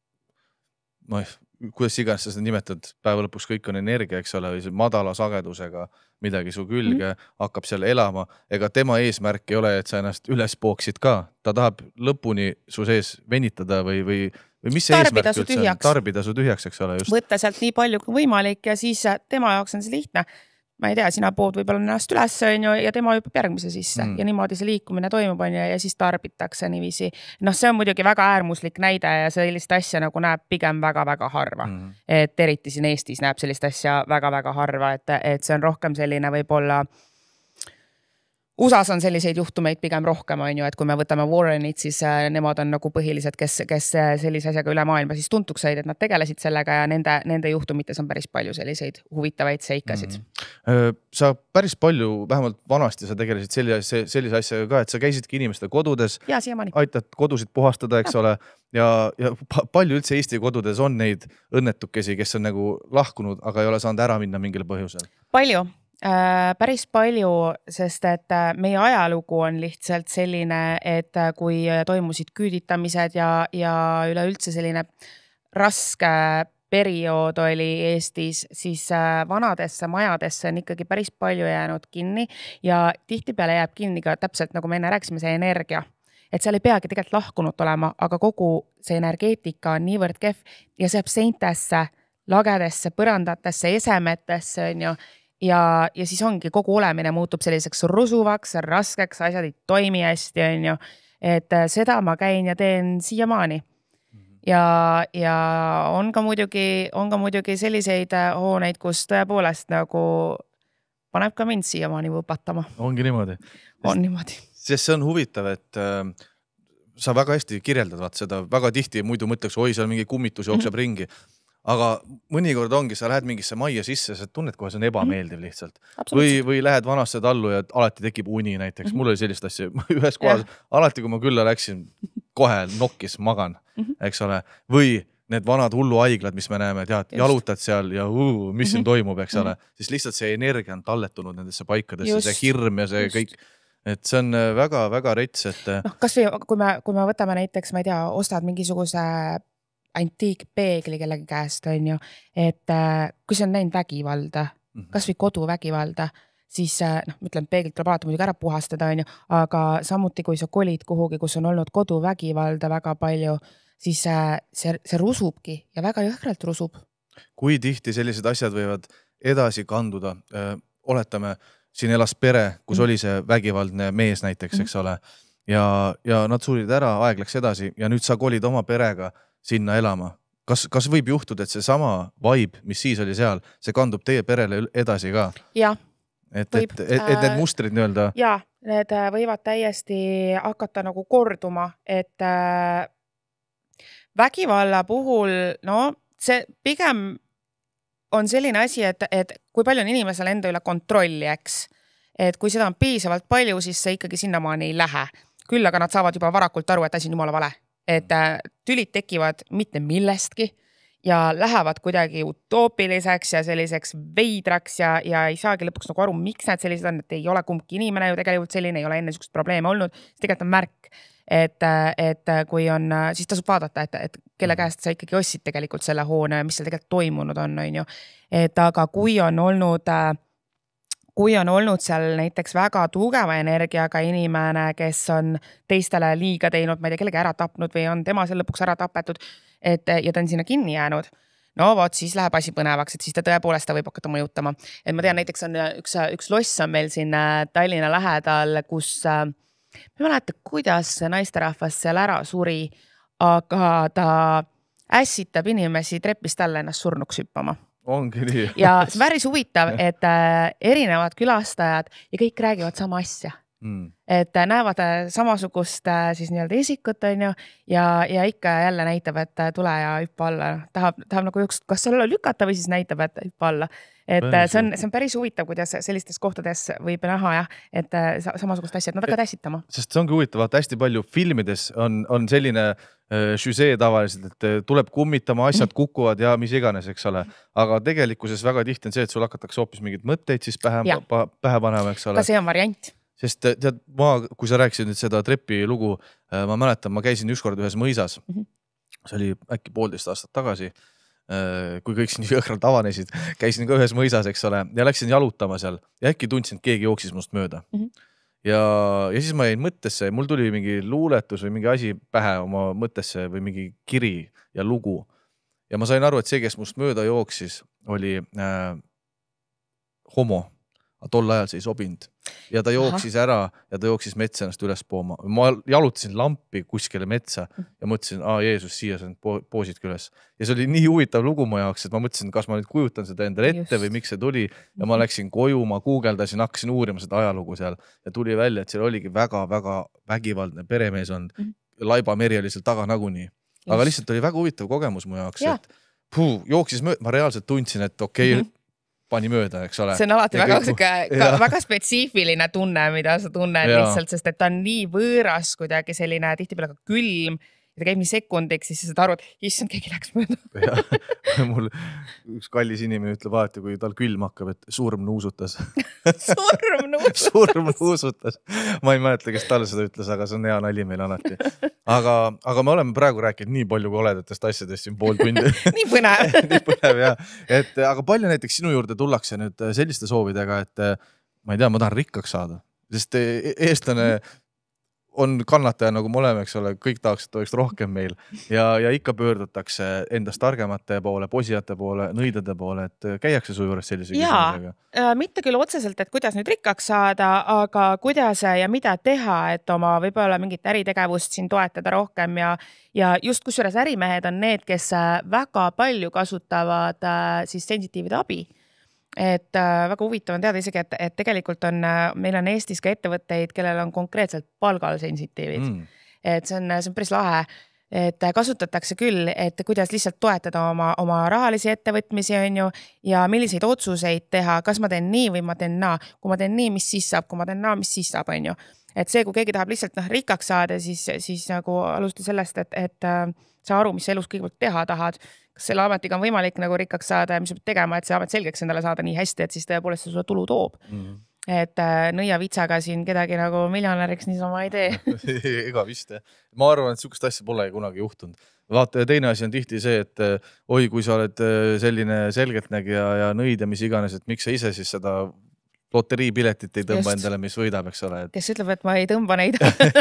kuidas iganes sa seda nimetad, päeva lõpuks kõik on energia, eks ole, või madala sagedusega midagi su külge hakkab seal elama, ega tema eesmärk ei ole, et sa ennast üles pooksid ka. Ta tahab lõpuni su sees venitada või mis see eesmärk üldse on? Tarbida su tühjaks, eks ole. Just. Võtta sealt nii palju kui võimalik ja siis tema jaoks on see lihtne. Ma ei tea, sina pood võib-olla ennast üles on ju, ja tema hüppab järgmise sisse ja niimoodi see liikumine toimub on ja siis tarbitakse niiviisi. See on muidugi väga äärmuslik näide ja sellist asja nagu näeb pigem väga-väga harva. Et eriti siin Eestis näeb sellist asja väga-väga harva, et see on rohkem selline võib-olla USAs on selliseid juhtumeid pigem rohkem, on ju, et kui me võtame Warrenit, siis nemad on nagu põhilised, kes sellise asjaga üle maailma siis tuntuks said, et nad tegelesid sellega ja nende juhtumites on päris palju selliseid huvitavaid seikasid. Sa päris palju, vähemalt vanasti sa tegelesid sellise asjaga ka, et sa käisidki inimeste kodudes, aitad kodusid puhastada, eks ole, ja palju üldse Eesti kodudes on neid õnnetukesi, kes on nagu lahkunud, aga ei ole saanud ära minna mingil põhjusel? Palju. Päris palju, sest et meie ajalugu on lihtsalt selline, et kui toimusid küüditamised ja üleüldse selline raske periood oli Eestis, siis vanadesse majadesse on ikkagi päris palju jäänud kinni ja tihtipeale jääb kinni ka täpselt nagu me enne rääkisime, see energia. Et seal ei peagi tegelikult lahkunud olema, aga kogu see energeetika on niivõrd kehv ja see jääb seintesse, lagedesse, põrandatesse, esemetesse, on ju. Ja siis ongi kogu olemine muutub selliseks rusuvaks, raskeks, asjad ei toimi hästi, on ju. Et seda ma käin ja teen siiamaani. Ja on ka muidugi selliseid hooneid, kus tõepoolest nagu paneb ka mind siiamaani võpatama. Ongi niimoodi. On niimoodi. Sest see on huvitav, et sa väga hästi kirjeldad seda, väga tihti muidu mõtleks, oi, seal mingi kummitus jookseb ringi. Aga mõnikord ongi, sa lähed mingisse majja sisse, sa tunned kohe, see on ebameeldiv lihtsalt. Või lähed vanasse tallu ja alati tekib uni näiteks. Mul oli sellist asja ühes kohas. Alati, kui ma külla läksin, kohe nokkis, magan, eks ole. Või need vanad hullu haiglad, mis me näeme, tead, jalutad seal ja mis siin toimub, eks ole. Siis lihtsalt see energia on talletunud nendesse paikadesse, see hirm ja see kõik. Et see on väga-väga rets, et... Kas või, kui me võtame näiteks, ma ei tea, ostad mingisuguse antiikpeegli kellegi käest, on ju, et kui see on näinud vägivalda, kas või koduvägivalda, siis ütlen, peeglilt tuleb alati muidugi ära puhastada, on ju, aga samuti kui sa kolid kuhugi, kus on olnud koduvägivalda väga palju, siis see rusubki ja väga jõhkralt rusub. Kui tihti sellised asjad võivad edasi kanduda, oletame, siin elas pere, kus oli see vägivaldne mees näiteks, eks ole, ja nad surid ära, aeg läks edasi ja nüüd sa kolid oma perega sinna elama. Kas võib juhtuda, et see sama vibe, mis siis oli seal, see kandub teie perele edasi ka? Ja, võib. Et need mustrid nii-öelda... Ja, need võivad täiesti hakata nagu korduma, et vägivalla puhul, no see pigem on selline asi, et kui palju on inimesel enda üle kontrolli, eks. Et kui seda on piisavalt palju, siis see ikkagi sinnamaani ei lähe. Küll aga nad saavad juba varakult aru, et asi on jumala vale. Et tülid tekivad mitte millestki ja lähevad kuidagi utoopiliseks ja selliseks veidraks ja ei saagi lõpuks nagu aru, miks nad sellised on, et ei ole kumbki inimene ju tegelikult selline, ei ole enne sükust probleeme olnud. See tegelikult on märk, et kui on, siis tasub vaadata, et kelle käest sa ikkagi ostsid tegelikult selle hoone, mis seal tegelikult toimunud on ju. Et aga kui on olnud seal näiteks väga tugeva energiaga inimene, kes on teistele liiga teinud, ma ei tea, kellegi ära tapnud või on tema seal lõpuks ära tapetud, ja ta on sinna kinni jäänud, no vot, siis läheb asi põnevaks, et siis ta tõepoolest ta võib hakata mõjutama. Et ma tean, näiteks on üks loss on meil siin Tallinna lähedal, kus ma ei mäleta, kuidas naisterahvas seal ära suri, aga ta ässitab inimesi trepist alla ennast surnuks hüppama. Ongi nii. Ja see on päris huvitav, et erinevad külastajad ja kõik räägivad sama asja. Et näevad samasugust siis nii-öelda isikut on ju, ja ikka jälle näitab, et tule ja hüppa alla. Tahab nagu kas selle lükata või siis näitab, et hüppa alla. Et see on päris huvitav, kuidas sellistes kohtades võib näha jah, et samasugust asja, et nad hakkavad ässitama. Sest see ongi huvitav, et hästi palju filmides on selline žüsee tavaliselt, et tuleb kummitama, asjad kukuvad ja mis iganes, eks ole. Aga tegelikkuses väga tihti on see, et sul hakatakse hoopis mingid mõtteid siis pähe panema, eks ole. Ka see on variant. Sest tead, kui sa rääkisid nüüd seda trepi lugu, ma mäletan, ma käisin ükskord ühes mõisas, see oli äkki 1,5 aastat tagasi, kui kõik siin jõhkralt avanesid, käisin ka ühes mõisas, eks ole, ja läksin jalutama seal ja äkki tundsin, et keegi jooksis must mööda. Ja siis ma jäin mõttesse, mul tuli mingi luuletus või mingi asi pähe oma mõttesse või mingi kiri ja lugu. Ja ma sain aru, et see, kes must mööda jooksis, oli homo. Tol ajal see ei sobinud. Ja ta jooksis ära ja ta jooksis metsa ennast üles pooma. Ma jalutasin lampi kuskile metsa ja mõtlesin, Jeesus, siia see poosid üles. Ja see oli nii huvitav lugu mu jaoks, et ma mõtlesin, kas ma nüüd kujutan seda endale ette või miks see tuli. Ja ma läksin koju, ma guugeldasin, hakkasin uurima seda ajalugu seal ja tuli välja, et seal oligi väga-väga vägivaldne peremees on. Laiba meri oli seal taga nagunii. Aga lihtsalt oli väga huvitav kogemus mu jaoks, et jooksis mööda. Ma reaalselt tundsin, et okei, pani mööda, eks ole. See on alati väga spetsiifiline tunne, mida sa tunned lihtsalt, sest et ta on nii võõras kuidagi selline tihtipeale ka külm ja ta käib nii sekundiks, siis sa saad aru, et issand, keegi läks mööda. Mul üks kallis inimene ütleb alati, kui tal külm hakkab, et surm nuusutas. Surm nuusutas. Ma ei mäleta, kes talle seda ütles, aga see on hea nali meil alati. Aga me oleme praegu rääkinud nii palju koledatest asjadest siin pool tundi. Nii põnev. Nii põnev, jah. Aga palju näiteks sinu juurde tullakse nüüd selliste soovidega, et ma ei tea, ma tahan rikkaks saada. Sest eestlane on kannataja, nagu me oleme, eks ole, kõik tahaks, et oleks rohkem meil ja ikka pöördutakse endast targemate poole, posijate poole, nõidade poole, et käiakse su juures sellise küsimusega. Mitte küll otseselt, et kuidas nüüd rikkaks saada, aga kuidas ja mida teha, et oma võib-olla mingit äritegevust siin toetada rohkem ja just kusjuures ärimehed on need, kes väga palju kasutavad siis sensitiivide abi. Et väga huvitav on teada isegi, et tegelikult meil on Eestis ka ettevõtteid, kellel on konkreetselt palgal sensitiivid. Et see on päris lahe, et kasutatakse küll, et kuidas lihtsalt toetada oma rahalisi ettevõtmisi on ju ja milliseid otsuseid teha, kas ma teen nii või ma teen naa. Kui ma teen nii, mis siis saab, kui ma teen naa, mis siis saab on ju. Et see, kui keegi tahab lihtsalt rikkaks saada, siis nagu alusta sellest, et sa aru, mis sa elus kõigepealt teha tahad. Kas selle ametiga on võimalik nagu rikkaks saada ja mis sa pead tegema, et see amet selgeks endale saada nii hästi, et siis tõepoolest see sulle tulu toob. Et nõia vitsaga siin kedagi nagu miljonäriks niisama ei tee. Ega vist, jah. Ma arvan, et sukust asja pole kunagi juhtunud. Vaata, ja teine asi on tihti see, et kui sa oled selline selgeltnägija ja nõid ja mis iganes, et miks sa ise siis seda loteriipiletit ei tõmba endale, mis võidab, eks ole. Kes ütleb, et ma ei tõmba neid.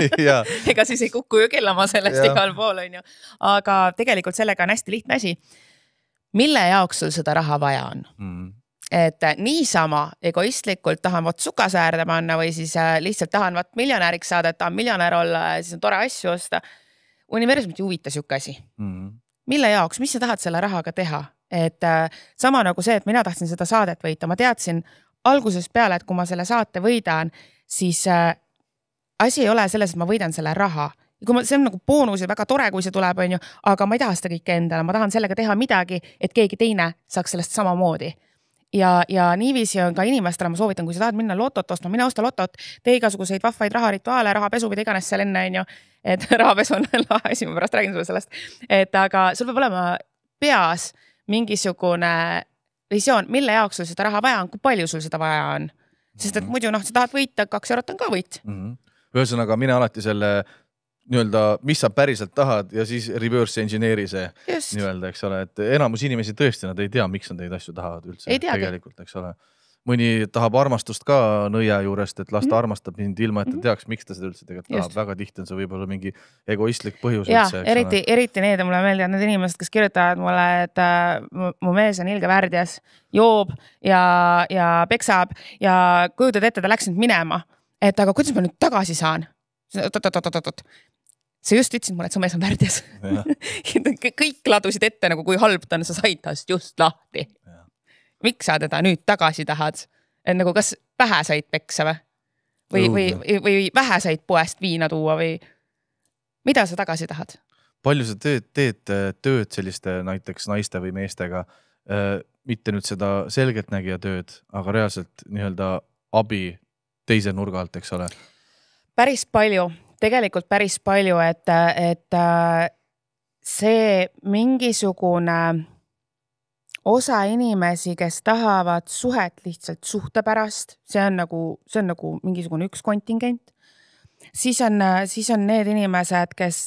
Ega siis ei kukku ju kellama sellest igal pool, on ju. Aga tegelikult sellega on hästi lihtne asi. Mille jaoks sul seda raha vaja on? Et niisama egoistlikult tahan sukasäärde panna või siis lihtsalt tahan miljonääriks saada, et tahan miljonär olla ja siis on tore asju osta. Universumit ei huvita siuke asi. Mille jaoks? Mis sa tahad selle rahaga teha? Et sama nagu see, et mina tahtsin seda saadet võita. Ma teadsin algusest peale, et kui ma selle saate võidan, siis asi ei ole selles, et ma võidan selle raha. kui see on nagu boonus ja väga tore, kui see tuleb, on ju, aga ma ei taha seda kõike endale, ma tahan sellega teha midagi, et keegi teine saaks sellest samamoodi. Ja niiviisi on ka inimestele, ma soovitan, kui sa tahad minna lotot ostma, mine osta lotot, tee igasuguseid vahvaid raharituaale, rahapesu, mida iganes seal enne, on ju, et rahapesu on lahe asi, ma pärast räägin sulle sellest, et aga sul peab olema peas mingisugune visioon, mille jaoks sul seda raha vaja on, kui palju sul seda vaja on. Sest et muidu sa tahad võita, 2 eurot on ka võit. Ühesõnaga, mine alati selle nii-öelda, mis sa päriselt tahad ja siis reverse engineeri see nii-öelda, eks ole, et enamus inimesi tõesti, nad ei tea, miks nad neid asju tahavad üldse tegelikult, eks ole. Mõni tahab armastust ka nõia juurest, et las ta armastab mind ilma, et ta teaks, miks ta seda üldse tegelikult tahab. Väga tihti on see võib-olla mingi egoistlik põhjus üldse. Eriti need mulle meeldivad need inimesed, kes kirjutavad mulle, et mu mees on ilge värdjas, joob ja peksab ja kujutad ette, ta läks nüüd minema. Et aga kuidas ma nüüd tagasi saan? Sa just ütlesid mulle, et su mees on värdjas. Kõik ladusid ette, nagu kui halb ta on, sa said tast just lahti. Miks sa teda nüüd tagasi tahad? Et nagu kas pähe said peksa või vähe said poest viina tuua või mida sa tagasi tahad? Palju sa teed tööd selliste näiteks naiste või meestega, mitte nüüd seda selgeltnägija tööd, aga reaalselt nii-öelda abi teise nurga alt, eks ole? Päris palju. Tegelikult päris palju, et see mingisugune osa inimesi, kes tahavad suhet lihtsalt suhte pärast, see on nagu mingisugune üks kontingent. Siis on need inimesed, kes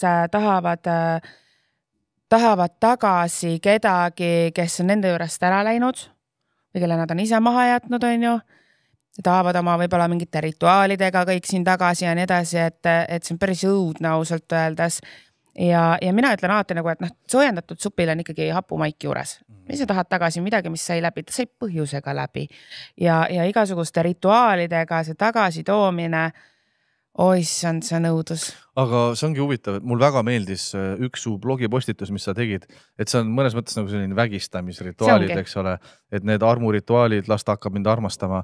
tahavad tagasi kedagi, kes on nende juurest ära läinud või kelle nad on ise maha jätnud, on ju. Tahavad oma võib-olla mingite rituaalidega kõik siin tagasi ja nii edasi, et see on päris õudne ausalt öeldes. Ja mina ütlen alati nagu, et soojendatud supil on ikkagi hapumaik juures. Mis sa tahad tagasi midagi, mis sai läbi, ta sai põhjusega läbi. Ja igasuguste rituaalidega see tagasi toomine, see on õudus. Aga see ongi huvitav, et mul väga meeldis üks su blogipostitus, mis sa tegid, et see on mõnes mõttes nagu selline vägistamisrituaalid, eks ole, et need armurituaalid, las ta hakkab mind armastama.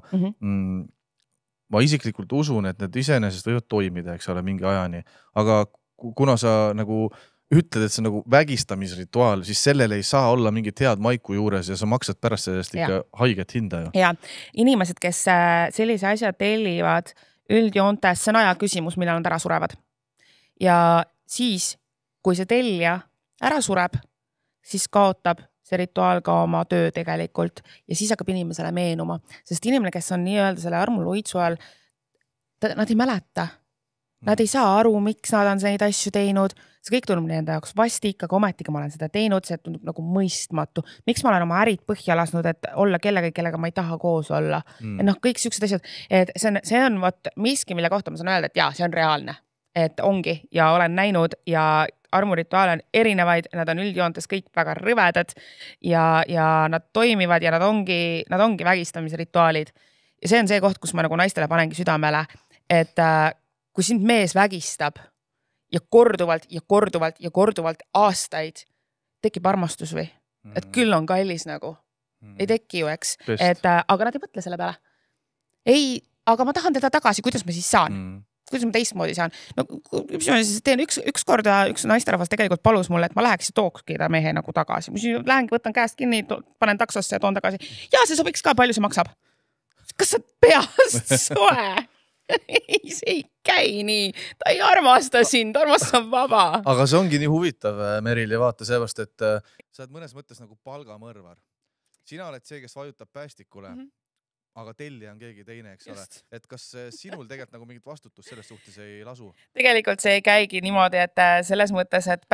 Ma isiklikult usun, et need iseenesest võivad toimida, eks ole, mingi ajani, aga kuna sa nagu ütled, et see nagu vägistamisrituaal, siis sellele ei saa olla mingit head maiku juures ja sa maksad pärast sellest ikka haiget hinda ju. Ja inimesed, kes sellise asja tellivad üldjoontes, see on aja küsimus, millal nad ära surevad. Ja siis, kui see tellija ära sureb, siis kaotab see rituaal ka oma töö tegelikult ja siis hakkab inimesele meenuma. Sest inimene, kes on nii-öelda selle armuloitsu ajal, nad ei mäleta. Nad ei saa aru, miks nad on neid asju teinud. See kõik tundub nende jaoks vastik, aga ometiga ma olen seda teinud, see tundub nagu mõistmatu. Miks ma olen oma ärid põhja lasnud, et olla kellega ma ei taha koos olla. Kõik siuksed asjad, et see on miski, mille kohta ma saan öelda, et jaa, see on reaalne. Et ongi ja olen näinud ja armurituaale on erinevaid, nad on üldjoontes kõik väga rõvedad ja nad toimivad ja nad ongi vägistamisrituaalid. Ja see on see koht, kus ma nagu naistele panengi südamele, et kui sind mees vägistab ja korduvalt aastaid tekib armastus või? Et küll on kallis nagu. Ei teki ju, eks. Aga nad ei mõtle selle peale. Ei, aga ma tahan teda tagasi, kuidas ma siis saan? Kuidas ma teistmoodi saan? Mis ma siis teen? Üks korda üks naisterahvas tegelikult palus mulle, et ma läheks ja tookski ta mehe nagu tagasi. Ma lähengi, võtan käest kinni, panen taksosse ja toon tagasi. Ja see sobiks ka, palju see maksab? Kas sa peast soe? Ei, see ei käi nii. Ta ei armasta sind, armastab vaba. Aga see ongi nii huvitav, Meril, ja vaata seepärast, et sa oled mõnes mõttes nagu palgamõrvar. Sina oled see, kes vajutab päästikule, aga tellija on keegi teine, eks ole. Et kas sinul tegelikult nagu mingit vastutust selles suhtes ei lasu? Tegelikult see ei käigi niimoodi, et selles mõttes, et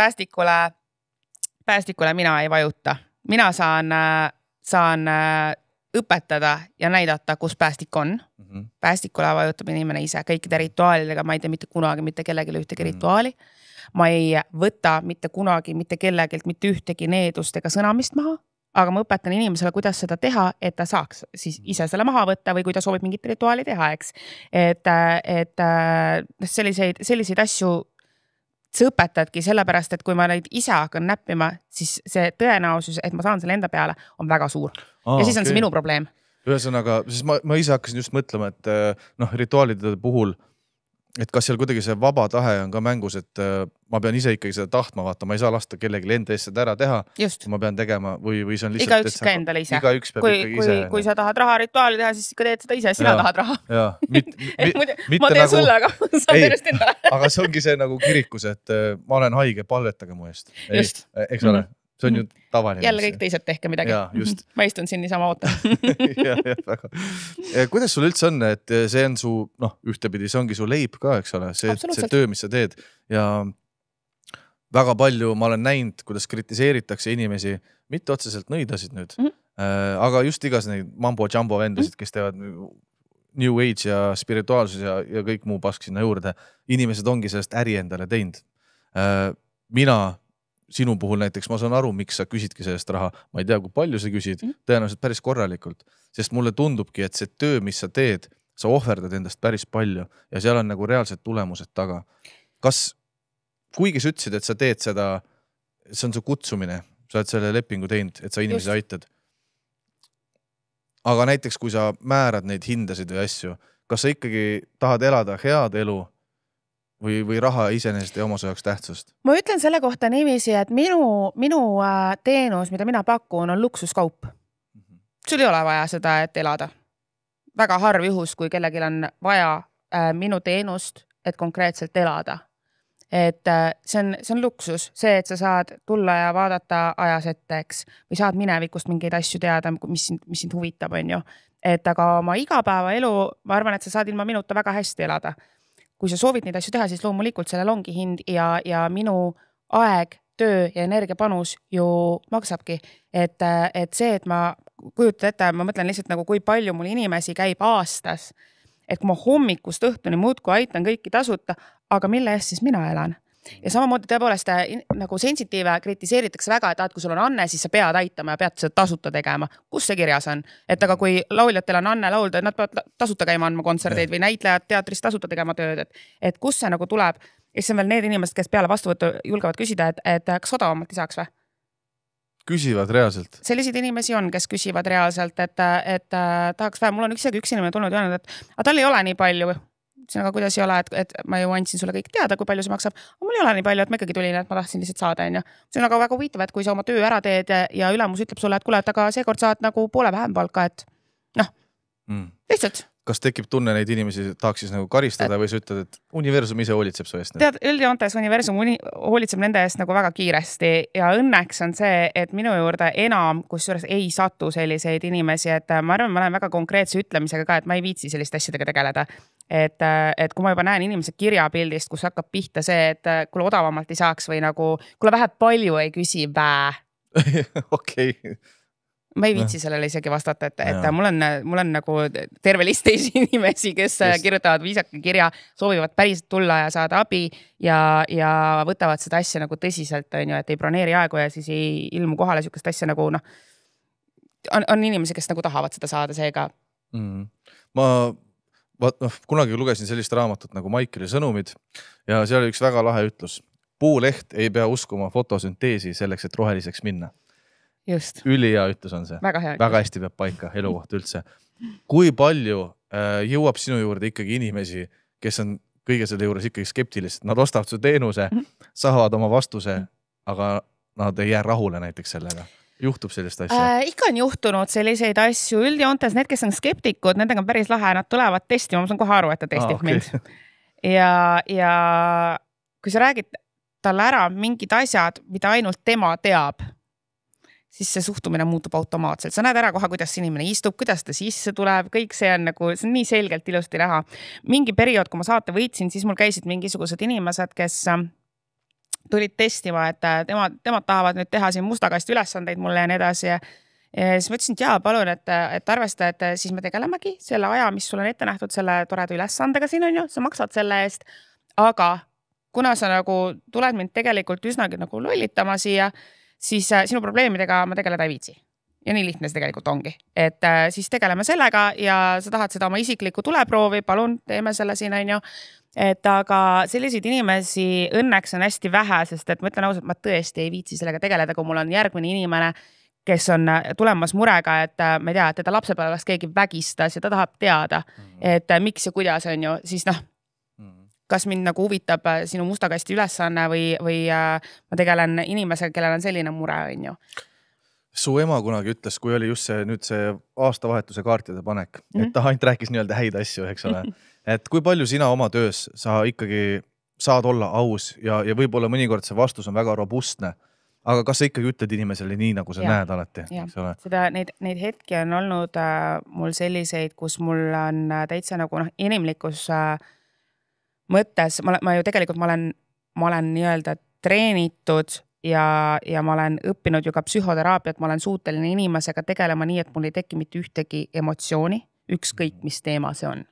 päästikule mina ei vajuta. Mina saan õpetada ja näidata, kus päästik on. Päästikule vajutab inimene ise kõikide rituaalidega, ma ei tee mitte kunagi mitte kellegi ühtegi rituaali. Ma ei võta mitte kunagi mitte kellegilt mitte ühtegi needust ega sõnamist maha, aga ma õpetan inimesele, kuidas seda teha, et ta saaks siis ise selle maha võtta või kui ta soovib mingit rituaali teha, eks. Et selliseid asju sa õpetadki sellepärast, et kui ma neid ise hakkan näppima, siis see tõenäosus, et ma saan selle enda peale, on väga suur. Ja siis on see minu probleem. Ühesõnaga, siis ma ise hakkasin just mõtlema, et rituaalide puhul et kas seal kuidagi see vaba tahe on ka mängus, et ma pean ise ikkagi seda tahtma vaata, ma ei saa lasta kellelegi enda eest seda ära teha, ma pean tegema või see on lihtsalt... Igaüks ka endale ise. Igaüks peab ikkagi ise. Kui sa tahad raha rituaali teha, siis ikka teed seda ise, sina tahad raha. Ma teen sulle, aga sa teed endale. Aga see ongi see nagu kirikus, et ma olen haige, palvetage mu eest. Eks ole? See on ju tavaline. Jälle kõik teised tehke midagi. Ma istun siin niisama ootan. Väga. Kuidas sul üldse on, et see on su, ühtepidi, see ongi su leib ka, eks ole, see töö, mis sa teed ja väga palju ma olen näinud, kuidas kritiseeritakse inimesi, mitte otseselt nõidasid nüüd, aga just igas neid mambo-jumbo vendasid, kes teevad New Age ja spirituaalsus ja kõik muu pask sinna juurde. Inimesed ongi sellest äri endale teinud. Mina sinu puhul näiteks, ma saan aru, miks sa küsidki sellest raha. Ma ei tea, kui palju sa küsid, tõenäoliselt päris korralikult. Sest mulle tundubki, et see töö, mis sa teed, sa ohverdad endast päris palju ja seal on nagu reaalsed tulemused taga. Kuigi sa ütlesid, et sa teed seda, see on su kutsumine, sa oled selle lepingu teinud, et sa inimesi aitad. Aga näiteks, kui sa määrad neid hindasid või asju, kas sa ikkagi tahad elada head elu või raha iseenesest ja oma jaoks tähtsust? Ma ütlen selle kohta niiviisi, et minu teenus, mida mina pakun, on luksuskaup. Sul ei ole vaja seda, et elada. Väga harv juhus, kui kellelgi on vaja minu teenust, et konkreetselt elada. Et see on luksus, see, et sa saad tulla ja vaadata ajas etteks või saad minevikust mingeid asju teada, mis sind huvitab, on ju. Et aga oma igapäeva elu, ma arvan, et sa saad ilma minuta väga hästi elada. Kui sa soovid neid asju teha, siis loomulikult sellel ongi hind ja minu aeg, töö ja energiapanus ju maksabki. Et see, et ma kujutan ette, ma mõtlen lihtsalt nagu, kui palju mul inimesi käib aastas, et kui ma hommikust õhtuni muudku aitan kõiki tasuta, aga mille eest siis mina elan? Ja samamoodi tõepoolest nagu sensitiive kritiseeritakse väga, et kui sul on Anne, siis sa pead aitama ja pead seda tasuta tegema. Kus see kirjas on? Et aga kui lauljatel on Anne laulda, nad peavad tasuta käima andma kontserdeid või näitlejad teatris tasuta tegema tööd, et kus see nagu tuleb? Ja siis on veel need inimesed, kes peale vastuvõttu julgevad küsida, et kas odavamalt ei saaks või? Küsivad reaalselt? Selliseid inimesi on, kes küsivad reaalselt, et tahaks vähe. Mul on üks inimene tulnud ja öelnud, et tal ei ole nii palju. Aga kuidas ei ole, et ma ju andsin sulle kõik teada, kui palju see maksab. Aga mul ei ole nii palju, et ma ikkagi tulin, et ma tahtsin lihtsalt saada. See on aga väga huvitav, et kui sa oma töö ära teed ja ülemus ütleb sulle, et kuule, et aga seekord saad nagu poole vähem palka, et lihtsalt. Kas tekib tunne neid inimesi tahaks siis nagu karistada või sa ütled, et universum ise hoolitseb su eest? Tead, üldjoontes universum hoolitseb nende eest nagu väga kiiresti ja õnneks on see, et minu juurde enam, kusjuures ei satu selliseid inimesi, et ma arvan, ma olen väga konkreetse ütlemisega ka, et ma ei viitsi selliste asjadega tegeleda. Et kui ma juba näen inimese kirjapildist, kus hakkab pihta see, et kuule odavamalt ei saaks või nagu, kuule vähe palju ei küsi Okei. Ma ei viitsi sellele isegi vastata, et mul on nagu terve list teisi inimesi, kes kirjutavad viisaka kirja, soovivad päriselt tulla ja saada abi ja võtavad seda asja nagu tõsiselt, et ei broneeri aegu ja siis ei ilmu kohale sükast asja nagu on inimesi, kes nagu tahavad seda saada seega. Ma kunagi lugesin sellist raamatut nagu Maikeli sõnumid ja seal oli üks väga lahe ütlus. Puuleht ei pea uskuma fotosünteesi selleks, et roheliseks minna. Just. Ülihea ütlus on see. Väga hea. Väga hästi peab paika elukoht üldse. Kui palju jõuab sinu juurde ikkagi inimesi, kes on kõige selle juures ikkagi skeptilised? Nad ostavad su teenuse, saavad oma vastuse, aga nad ei jää rahule näiteks sellega. Juhtub sellist asja? Ikka on juhtunud selliseid asju. Üldjoontes need, kes on skeptikud, nendega on päris lahe, nad tulevad testima. Ma saan kohe aru, et ta testib mind. Ja kui sa räägid talle ära mingid asjad, mida ainult tema teab, siis see suhtumine muutub automaatselt. Sa näed ära kohe, kuidas inimene istub, kuidas ta sisse tuleb, kõik see on nii selgelt ilusti näha. Mingi periood, kui ma saate võitsin, siis mul käisid mingisugused inimesed, kes tulid testima, et temad tahavad nüüd teha siin mustakasti ülesandeid mulle ja nii edasi. Ja siis ma ütlesin, et palun, et arvesta, et siis me tegelemegi selle aja, mis sul on ette nähtud selle toreda ülesandega siin on ju, sa maksad selle eest, aga kuna sa nagu tuled mind tegelikult üsnagi nagu lollitama siia, siis sinu probleemidega ma tegeleda ei viitsi. Ja nii lihtne see tegelikult ongi. Et siis tegeleme sellega ja sa tahad seda oma isiklikku tuleproovi, palun, teeme selle siin on ju. Et aga selliseid inimesi õnneks on hästi vähe, sest et ma ütlen ausalt, ma tõesti ei viitsi sellega tegeleda, kui mul on järgmine inimene, kes on tulemas murega, et ma ei tea, et teda lapsepõlves keegi vägistas ja ta tahab teada, et miks ja kuidas on ju, siis kas mind nagu huvitab sinu musta kasti ülesanne või ma tegelen inimesega, kellel on selline mure, on ju. Su ema kunagi ütles, kui oli just see aastavahetuse kaartide panek, et ta ainult rääkis nii-öelda häid asju, eks ole. Et kui palju sina oma töös sa ikkagi saad olla aus ja võib-olla mõnikord see vastus on väga robustne, aga kas sa ikkagi ütled inimesele nii, nagu sa näed alati, eks ole? Neid hetki on olnud mul selliseid, kus mul on täitsa nagu inimlikus mõttes, ma ju tegelikult ma olen nii-öelda treenitud ja ma olen õppinud ju ka psühhoteraapiat, ma olen suuteline inimesega tegelema nii, et mul ei teki mitte ühtegi emotsiooni, ükskõik mis teema see on.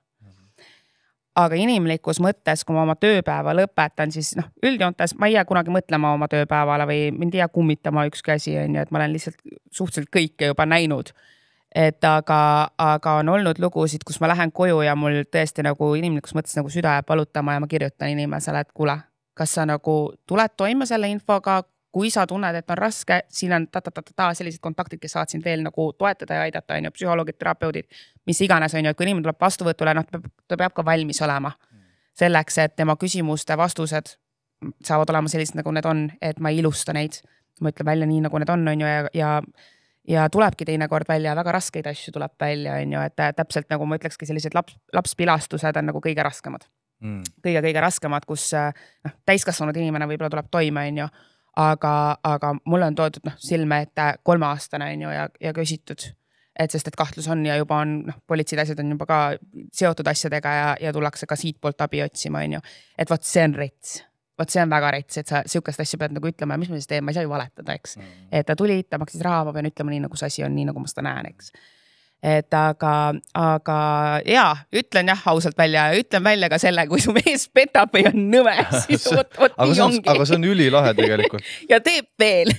Aga inimlikus mõttes, kui ma oma tööpäeva lõpetan, siis üldjoontes ma ei jää kunagi mõtlema oma tööpäevale või mind ei jää kummitama üks käsi, on ju, et ma olen lihtsalt suhteliselt kõike juba näinud. Et aga on olnud lugusid, kus ma lähen koju ja mul tõesti nagu inimlikus mõttes nagu süda jääb valutama ja ma kirjutan inimesele, et kuule, kas sa nagu tuled toime selle infoga, kui sa tunned, et on raske, siin on sellised kontaktid, kes saad sind veel nagu toetada ja aidata, on ju, psühholoogid, terapeudid, mis iganes, on ju, et kui inimene tuleb vastuvõtule, ta peab ka valmis olema selleks, et tema küsimuste vastused saavad olema sellised, nagu need on, et ma ei ilusta neid, ma ütlen välja nii, nagu need on ju, ja tulebki teinekord välja, väga raskeid asju tuleb välja, on ju, et täpselt nagu ma ütlekski, sellised lapspilastused on nagu kõige raskemad. Kõige raskemad, kus täiskasvanud inimene võib-olla tuleb toime, on ju, aga mulle on toodud silme, et 3-aastane on ju ja küsitud, et sest et kahtlus on ja juba on politseid asjad on juba ka seotud asjadega ja tullakse ka siit poolt abi otsima, on ju. Et võt see on rets. Võt see on väga rets, et sa siukest asja pead nagu ütlema, mis ma siis teen, ma ei saa ju valetada, eks. Et ta tuli, ta maksis raha, ma pean ütlema nii, nagu see asi on, nii nagu ma seda näen, eks. Et aga jaa, ütlen jah ausalt välja ja ütlen välja ka selle, kui su mees petab või on nõme, siis võt nii ongi. Aga see on ülilahe tegelikult. Ja teeb veel.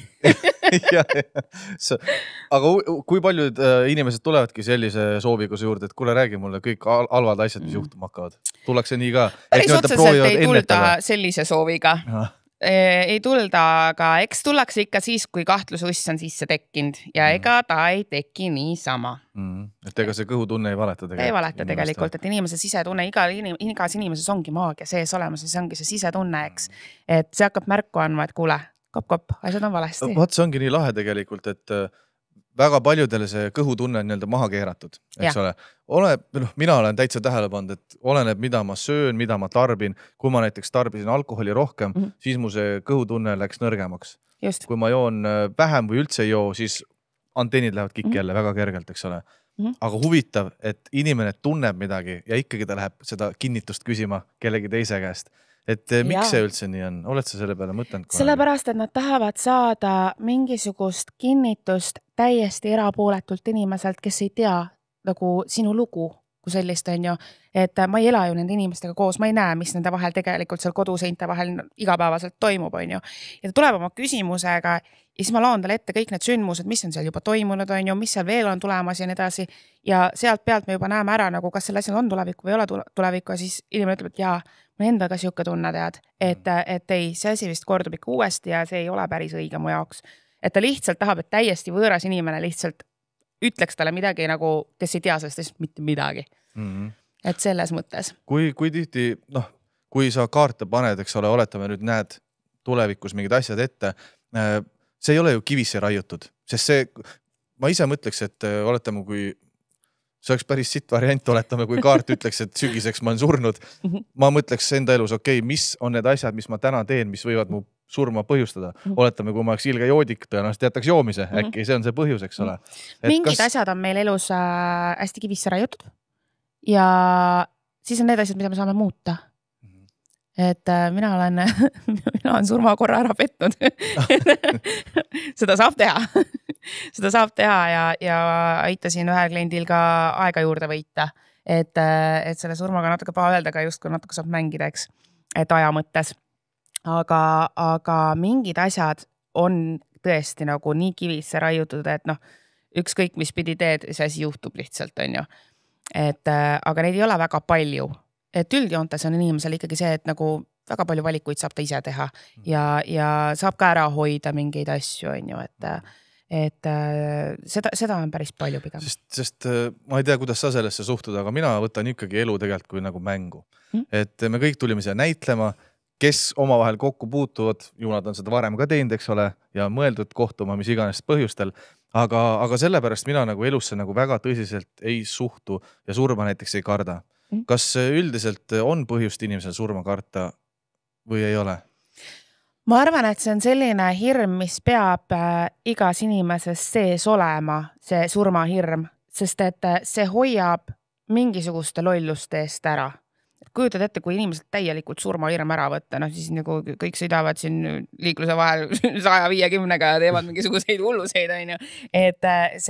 Aga kui paljud inimesed tulevadki sellise sooviguse juurde, et kuule, räägi mulle kõik halvad asjad, mis juhtuma hakkavad. Tullakse nii ka. Päris otseselt ei tulda sellise sooviga. Ei tulda, aga eks tullakse ikka siis, kui kahtlususs on sisse tekkinud ja ega ta ei teki nii sama. Et ega see kõhutunne ei valeta tegelikult. Ei valeta tegelikult, et inimese sisetunne, igas inimeses ongi maagia sees olemas ja see ongi see sisetunne, eks. Et see hakkab märku andma, et kuule, kop, asjad on valesti. Vaat see ongi nii lahe tegelikult, et väga paljudele see kõhutunne on nii-öelda maha keeratud, eks ole. Mina olen täitsa tähele pannud, et oleneb, mida ma söön, mida ma tarbin. Kui ma näiteks tarbisin alkoholi rohkem, siis mu see kõhutunne läks nõrgemaks. Just. Kui ma joon vähem või üldse ei joo, siis antennid lähevad kikki jälle väga kergelt, eks ole. Aga huvitav, et inimene tunneb midagi ja ikkagi ta läheb seda kinnitust küsima kellegi teise käest. Et miks see üldse nii on? Oled sa selle peale mõtlenud? Sellepärast, et nad tahavad saada mingisugust kinnitust täiesti erapooletult inimeselt, kes ei tea nagu sinu lugu kui sellist on ju, et ma ei ela ju nende inimestega koos, ma ei näe, mis nende vahel tegelikult seal koduseinte vahel igapäevaselt toimub, on ju. Ja ta tuleb oma küsimusega ja siis ma laon talle ette kõik need sündmused, mis on seal juba toimunud, on ju, mis seal veel on tulemas ja nii edasi. Ja sealt pealt me juba näeme ära, nagu kas selle asjal on tulevikku või ei ole tulevikku ja siis inimene ütleb, et jaa, mul endaga siuke tunne tead, et ei, see asi vist kordub ikka uuesti ja see ei ole päris õige mu jaoks. Et ta lihtsalt tahab, et täiesti võõras inimene lihtsalt ütleks talle midagi nagu, kes ei tea sellest mitte midagi. Et selles mõttes. Kui tihti, kui sa kaarte paned, eks ole, oletame nüüd näed tulevikus mingid asjad ette, see ei ole ju kivisse raiutud, sest see, ma ise mõtleks, et oletame, kui see oleks päris sitt variant, oletame, kui kaart ütleks, et sügiseks ma olen surnud, ma mõtleks enda elus, okei, mis on need asjad, mis ma täna teen, mis võivad mu surma põhjustada. Oletame, kui ma oleks ilge joodik, tõenäoliselt jätaks joomise, äkki see on see põhjus, eks ole. Mingid asjad on meil elus hästi kivisse raiutud ja siis on need asjad, mida me saame muuta. Et mina olen surma korra ära petnud. Seda saab teha. Seda saab teha ja aitasin ühel kliendil ka aega juurde võita. Et selle surmaga natuke paha öelda, aga just kui natuke saab mängida, eks, et aja mõttes. Aga mingid asjad on tõesti nagu nii kivisse raiutud, et ükskõik mis pidi teed, see asi juhtub lihtsalt, on ju. Aga neid ei ole väga palju. Et üldjoontes on inimesel ikkagi see, et nagu väga palju valikuid saab ta ise teha ja saab ka ära hoida mingeid asju, on ju, et seda on päris palju pigem. Sest ma ei tea, kuidas sa sellesse suhtud, aga mina võtan ikkagi elu tegelikult kui nagu mängu. Et me kõik tulime siia näitlema, kes omavahel kokku puutuvad, ju nad on seda varem ka teinud, eks ole, ja mõeldud kohtuma mis iganes põhjustel, aga sellepärast mina nagu elusse nagu väga tõsiselt ei suhtu ja surma näiteks ei karda. Kas üldiselt on põhjust inimesel surma karta või ei ole? Ma arvan, et see on selline hirm, mis peab igas inimeses sees olema, see surmahirm, sest et see hoiab mingisuguste lolluste eest ära. Kujutad ette, kui inimesed täielikult surmahirm ära võtta, siis nagu kõik sõidavad siin liikluse vahel 150-ga ja teevad mingisuguseid hulluseid, on ju. Et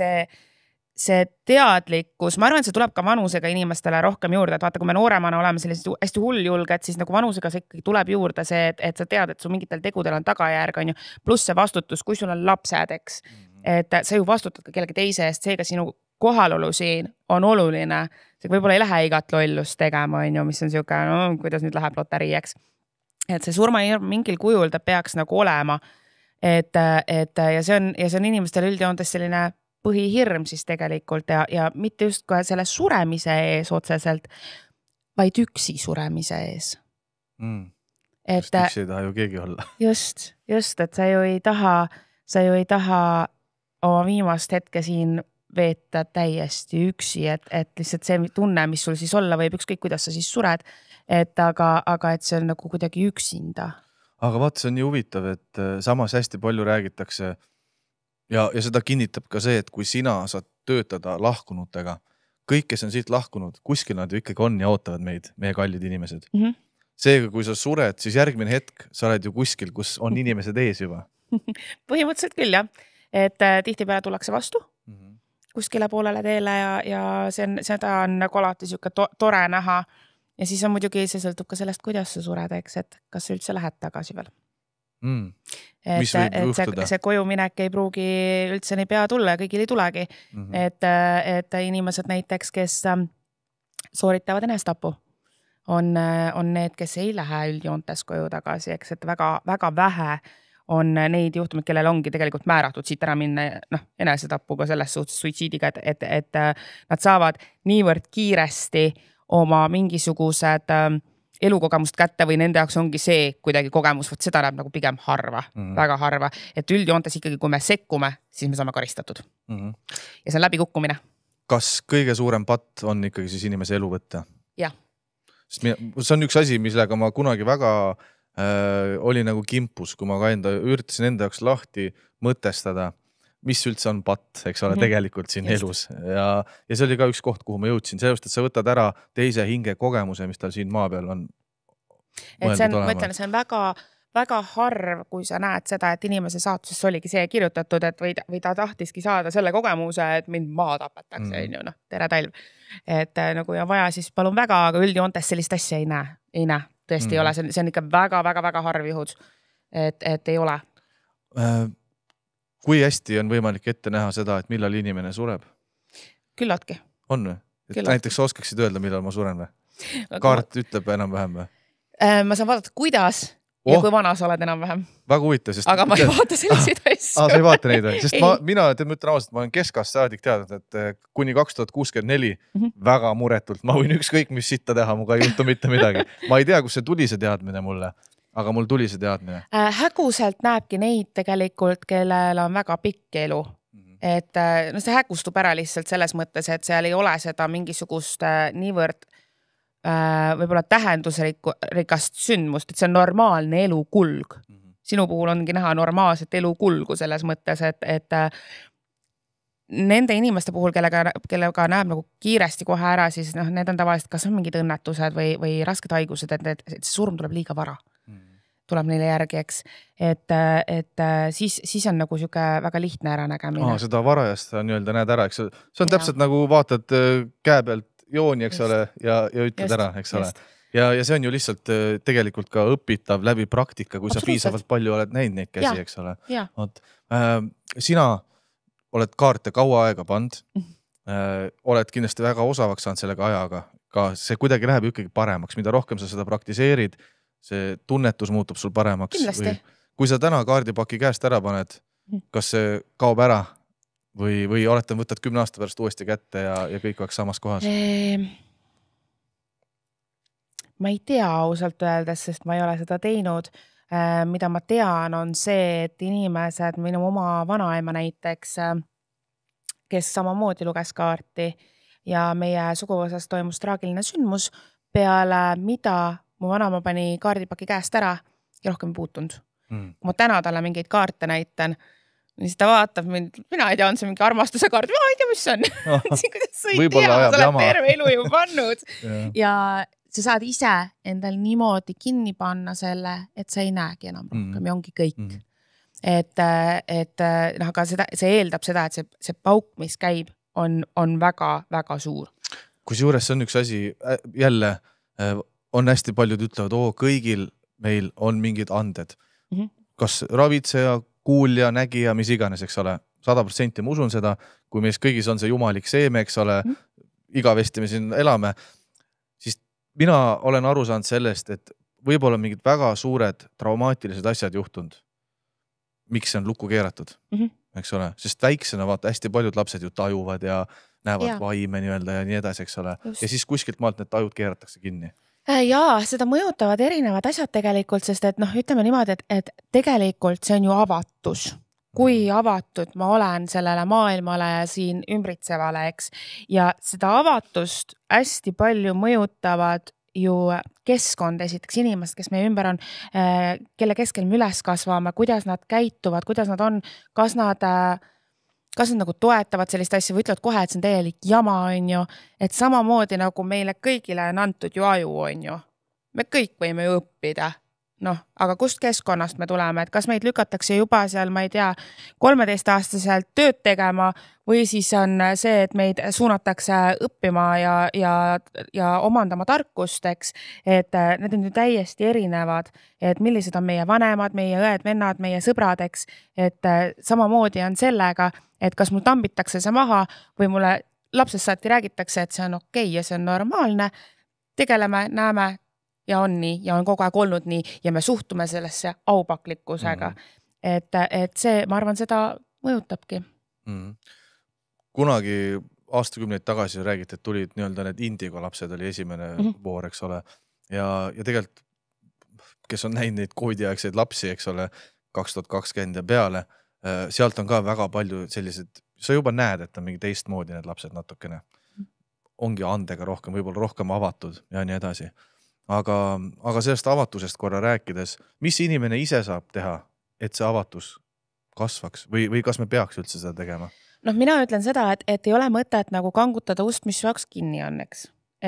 see teadlikkus, ma arvan, et see tuleb ka vanusega inimestele rohkem juurde, et vaata, kui me nooremana oleme sellised hästi hulljulged, siis nagu vanusega see ikkagi tuleb juurde see, et sa tead, et su mingitel tegudel on tagajärg, on ju, pluss see vastutus, kui sul on lapsed, eks, et sa ju vastutad ka kellegi teise eest, seega sinu kohalolu siin on oluline, see võib-olla ei lähe igat lollust tegema, on ju, mis on siuke, no, kuidas nüüd läheb loterii, eks, et see surmahirm mingil kujul ta peaks nagu olema, et ja see on inimestel üldjoontes selline põhihirm siis tegelikult ja mitte just ka selle suremise ees otseselt, vaid üksi suremise ees. Just üksi ei taha ju keegi olla. Just, et sa ju ei taha oma viimast hetke siin veeta täiesti üksi, et lihtsalt see tunne, mis sul siis olla võib, ükskõik kuidas sa siis sured, aga et see on nagu kuidagi üksinda. Aga vaata, see on nii huvitav, et samas hästi palju räägitakse ja seda kinnitab ka see, et kui sina saad töötada lahkunutega, kõik, kes on siit lahkunud, kuskil nad ju ikkagi on ja ootavad meid, meie kallid inimesed. Seega, kui sa sured, siis järgmine hetk sa oled ju kuskil, kus on inimesed ees juba. Põhimõtteliselt küll, jah. Et tihtipeale tullakse vastu kuskile poolele teele ja seda on nagu alati siuke tore näha. Ja siis on muidugi, see sõltub ka sellest, kuidas sa sured, eks, et kas sa üldse lähed tagasi veel. Mis võib juhtuda? See kojuminek ei pruugi üldse nii pea tulla ja kõigil ei tulegi. Et inimesed näiteks, kes sooritavad enestapu, on need, kes ei lähe üldjoontes koju tagasi, eks, et väga, väga vähe on neid juhtumid, kellel ongi tegelikult määratud siit ära minna enesetapuga selles suhtes suitsiidiga, et nad saavad niivõrd kiiresti oma mingisugused elukogemust kätte või nende jaoks ongi see kuidagi kogemus, võt seda näeb nagu pigem harva, väga harva, et üldjoontes ikkagi, kui me sekkume, siis me saame karistatud. Ja see on läbikukkumine. Kas kõige suurem patt on ikkagi siis inimese elu võtta? Jah. See on üks asi, millega ma kunagi väga oli nagu kimpus, kui ma ka üritasin enda jaoks lahti mõtestada, mis üldse on patt, eks ole, tegelikult siin elus. Ja see oli ka üks koht, kuhu ma jõudsin. Sellest, et sa võtad ära teise hinge kogemuse, mis tal siin maa peal on. Et see on väga, väga harv, kui sa näed seda, et inimese saatusesse oligi see kirjutatud, et või ta tahtiski saada selle kogemuse, et mind maa tapetakse, tere talv. Et nagu ja vaja, siis palun väga, aga üldjoontes sellist asja ei näe. Tõesti ei ole, see on ikka väga, väga, väga harv juhud, et ei ole. Kui hästi on võimalik ette näha seda, et millal inimene sureb? Küllaltki. On või? Näiteks oskaksid öelda, millal ma suren või? Kaart ütleb enam-vähem või? Ma saan vaadata, kuidas ja kui vana sa oled enam-vähem. Väga huvitav. Aga ma ei vaata selliseid asju. Sa ei vaata neid või? Sest mina ütlen ausalt, ma olen keskast saadik teadnud, et kuni 2064 väga muretult. Ma võin ükskõik, mis sitta teha, muga ei juhtu mitte midagi. Ma ei tea, kus see tuli see teadmine mulle. Aga mul tuli see teadmine. Häguselt näebki neid tegelikult, kellel on väga pikk elu. Et see hägustub ära lihtsalt selles mõttes, et seal ei ole seda mingisugust niivõrd võib-olla tähendusrikast sündmust, et see on normaalne elukulg. Sinu puhul ongi näha normaalset elukulgu selles mõttes, et nende inimeste puhul, kellega näeb nagu kiiresti kohe ära, siis need on tavaliselt, kas on mingid õnnetused või rasked haigused, et see surm tuleb liiga vara. Tuleb neile järgi, eks. Et siis on nagu siuke väga lihtne ära nägemine. Seda varajast nii-öelda näed ära, eks. See on täpselt nagu vaatad käe pealt jooni, eks ole, ja ütled ära, eks ole. Ja see on ju lihtsalt tegelikult ka õpitav läbi praktika, kui sa piisavalt palju oled näinud neid käsi, eks ole. Sina oled kaarte kaua aega pand, oled kindlasti väga osavaks saanud sellega ajaga, ka see kuidagi läheb ikkagi paremaks, mida rohkem sa seda praktiseerid, see tunnetus muutub sul paremaks. Kindlasti. Kui sa täna kaardipaki käest ära paned, kas see kaob ära või olete võtad 10 aasta pärast uuesti kätte ja kõik oleks samas kohas? Ma ei tea ausalt öeldes, sest ma ei ole seda teinud. Mida ma tean, on see, et inimesed, minu oma vanaema näiteks, kes samamoodi luges kaarti ja meie suguvõsas toimus traagiline sündmus, peale mida mu vanaema pani kaardipaki käest ära ja rohkem puutunud. Kui ma täna talle mingeid kaarte näitan, siis ta vaatab mind, mina ei tea, on see mingi armastuse kaart, ma ei tea, mis on. Kuidas sa ei tea, sa oled terve elu ju pannud. Ja sa saad ise endal niimoodi kinni panna selle, et sa ei näegi enam rohkem ja ongi kõik. Aga see eeldab seda, et see pauk, mis käib, on väga-väga suur. Kusjuures see on üks asi, jälle on hästi paljud ütlevad, kõigil meil on mingid anded. Kas ravitseja, kuulja, nägija, mis iganes, eks ole, 100% ma usun seda, kui meis kõigis on see jumalik seeme, eks ole, igavesti me siin elame, siis mina olen aru saanud sellest, et võib-olla mingid väga suured traumaatilised asjad juhtunud. Miks see on lukku keeratud, eks ole, sest väiksena vaata, hästi paljud lapsed ju tajuvad ja näevad vaime nii-öelda ja nii edasi, eks ole. Ja siis kuskilt maalt need tajud keeratakse kinni. Jaa, seda mõjutavad erinevad asjad tegelikult, sest et ütleme niimoodi, et tegelikult see on ju avatus. Kui avatud ma olen sellele maailmale ja siin ümbritsevale, eks. Ja seda avatust hästi palju mõjutavad ju keskkond, esiteks inimesed, kes meie ümber on, kelle keskel me üles kasvame, kuidas nad käituvad, kuidas nad on, kas nad nagu toetavad sellist asja või ütlevad kohe, et see on täielik jama, on ju, et samamoodi nagu meile kõigile on antud ju aju, on ju. Me kõik võime ju õppida. Aga kust keskkonnast me tuleme, et kas meid lükatakse juba seal, ma ei tea, 13-aastaselt tööd tegema või siis on see, et meid suunatakse õppima ja omandama tarkust, eks, et need on ju täiesti erinevad, et millised on meie vanemad, meie õed, vennad, meie sõbrad, eks, et samamoodi on sellega, et kas mul tambitakse see maha või mulle lapsest saati räägitakse, et see on okei ja see on normaalne, tegeleme, näeme, ja on nii, ja on kogu aeg olnud nii, ja me suhtume sellesse aupaklikkusega. Et see, ma arvan, seda mõjutabki. Kunagi aastakümneid tagasi räägiti, et tulid nii-öelda need Indigo lapsed, oli esimene voor, eks ole. Ja tegelikult, kes on näinud neid koodiaegseid lapsi, eks ole, 2020 ja peale, sealt on ka väga palju sellised, sa juba näed, et on mingi teistmoodi need lapsed natukene. Ongi andega rohkem, võib-olla rohkem avatud ja nii edasi. Aga sellest avatusest korra rääkides, mis inimene ise saab teha, et see avatus kasvaks või kas me peaks üldse seda tegema? Mina ütlen seda, et ei ole mõtet nagu kangutada ust, mis jaoks kinni on, eks.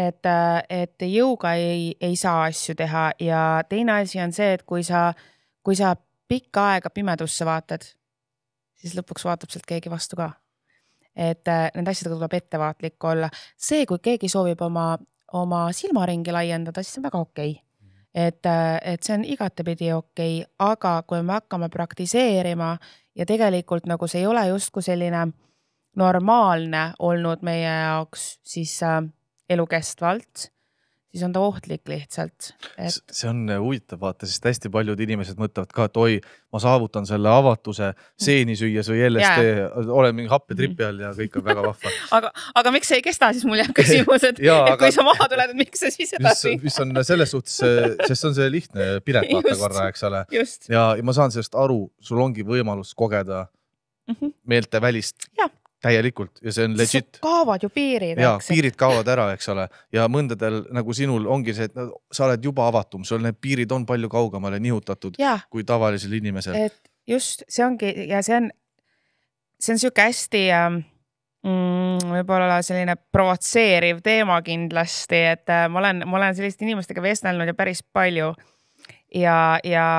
Et jõuga ei saa asju teha ja teine asi on see, et kui sa pikka aega pimedusse vaatad, siis lõpuks vaatab sealt keegi vastu ka. Et need asjadega tuleb ettevaatlik olla. See, kui keegi soovib oma silmaringi laiendada, siis on väga okei. Et see on igatepidi okei, aga kui me hakkame praktiseerima ja tegelikult nagu see ei ole justku selline normaalne olnud meie jaoks siis elukestvalt, siis on ta ohtlik lihtsalt. See on huvitav vaata, sest hästi paljud inimesed mõtlevad ka, et ma saavutan selle avatuse seeni süües või LSD, olen mingi happetripi all ja kõik on väga vahva. Aga miks see ei kesta siis mul jääb küsimus, et kui sa maha tuled, et miks sa siis edasi? Mis on selles suhtes, sest on see lihtne pilet vaata korra, eks ole. Ja ma saan sellest aru, sul ongi võimalus kogeda meelte välist täielikult ja see on legit. Kaavad ju piirid. Ja, piirid kaovad ära, eks ole. Ja mõndadel nagu sinul ongi see, et sa oled juba avatum, sul need piirid on palju kaugemale nihutatud kui tavalisel inimesel. Et just, see ongi, ja see on siuke hästi võib-olla selline provotseeriv teema kindlasti, et ma olen selliste inimestega vestelnud ja päris palju ja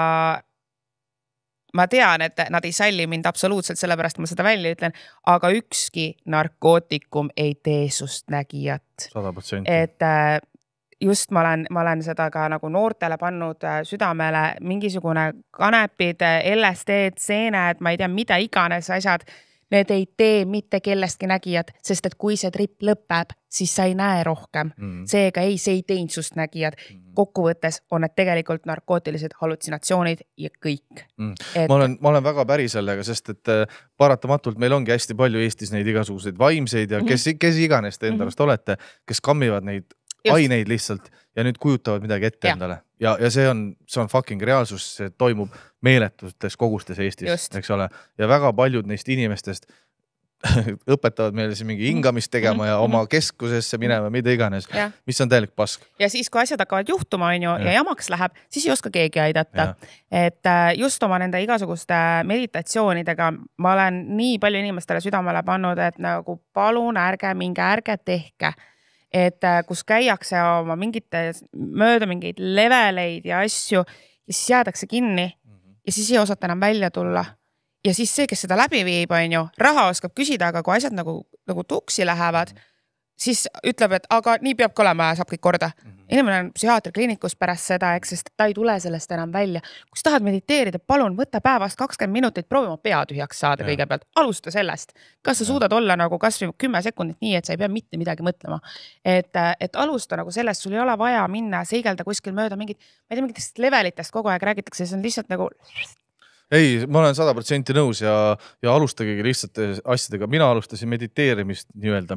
ma tean, et nad ei salli mind absoluutselt, sellepärast ma seda välja ütlen, aga ükski narkootikum ei tee sust nägijat. 100%. Et just ma olen seda ka nagu noortele pannud südamele mingisugune kanepid, LSD, seened, ma ei tea, mida iganes asjad. need ei tee mitte kellestki nägijad, sest et kui see trip lõpeb, siis sa ei näe rohkem. Seega see ei teinud sust nägijad. Kokkuvõttes on need tegelikult narkootilised hallutsinatsioonid ja kõik. Ma olen väga päri sellega, sest et paratamatult meil ongi hästi palju Eestis neid igasuguseid vaimseid ja kes iganes te endast olete, kes kammivad neid aineid lihtsalt ja nüüd kujutavad midagi ette endale. Ja see on fucking reaalsus, see toimub meeletutes kogustes Eestis, eks ole. Ja väga paljud neist inimestest õpetavad meile siin mingi hingamist tegema ja oma keskusesse minema, mida iganes, mis on täielik pask. Ja siis, kui asjad hakkavad juhtuma ja jamaks läheb, siis ei oska keegi aidata. Et just oma nende igasuguste meditatsioonidega ma olen nii palju inimestele südamele pannud, et nagu palun ärge minge, ärge tehke. Et kus käiakse oma mööda mingeid leveleid ja asju ja siis jäädakse kinni ja siis ei osata enam välja tulla. Ja siis see, kes seda läbi viib, raha oskab küsida, aga kui asjad nagu tuksi lähevad, siis ütleb, et aga nii peab ka olema ja saab kõik korda. Inimene on psühhiaatrikliinikus pärast seda, sest ta ei tule sellest enam välja. Kui sa tahad mediteerida, palun võtta päevast 20 minutit, proovi oma pea tühjaks saada kõigepealt. Alusta sellest. Kas sa suudad olla nagu kas või 10 sekundit nii, et sa ei pea mitte midagi mõtlema. Et alusta nagu sellest, sul ei ole vaja minna, seigelda kuskil mööda mingitest levelitest kogu aeg räägitakse, see on lihtsalt nagu... Ei, ma olen 100% nõus ja alustagegi lihtsalt asjadega. Mina alustasin mediteerimist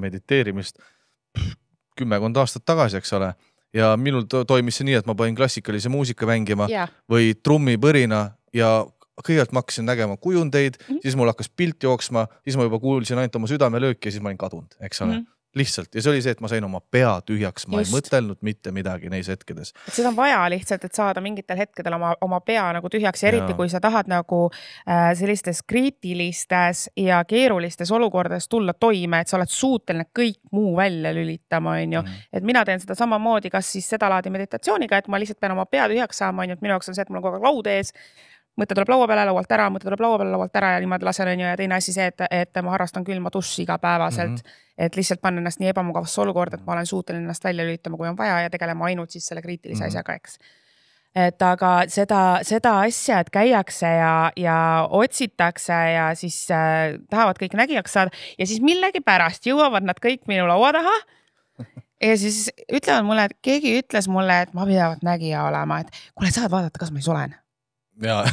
10 aastat tagasi, eks ole. Ja minul toimis see nii, et ma panin klassikalise muusika mängima või trummipõrina ja kõigepealt ma hakkasin nägema kujundeid, siis mul hakkas pilt jooksma, siis ma juba kuulsin ainult oma südamelööki ja siis ma olin kadunud, eks ole. Lihtsalt. Ja see oli see, et ma sain oma pea tühjaks. Ma ei mõtelnud mitte midagi neis hetkedes. Et seda on vaja lihtsalt, et saada mingitel hetkedel oma pea nagu tühjaks ja eriti, kui sa tahad nagu sellistes kriitilistes ja keerulistes olukordades tulla toime, et sa oled suuteline kõik muu välja lülitama, Et mina teen seda samamoodi, kas siis seda laadi meditatsiooniga, et ma lihtsalt pean oma pea tühjaks saama, et minu jaoks on see, et mul on kogu aeg laud ees, mõte tuleb laua peale, laualt ära ja niimoodi lasen ja teine asi see, et ma harrastan külma duši igapäevaselt, et lihtsalt panna ennast nii ebamugavasse olukorda, et ma olen suuteline ennast välja lülitama, kui on vaja ja tegelema ainult siis selle kriitilise asjaga, eks. Et aga seda asja, et käiakse ja otsitakse ja siis tahavad kõik nägijaks saada ja siis millegi pärast jõuavad nad kõik minu laua taha ja siis ütlevad mulle, et keegi ütles mulle, et ma pidavalt nägija olema, et kuule, saad vaadata, kas ma siis olen. Ja,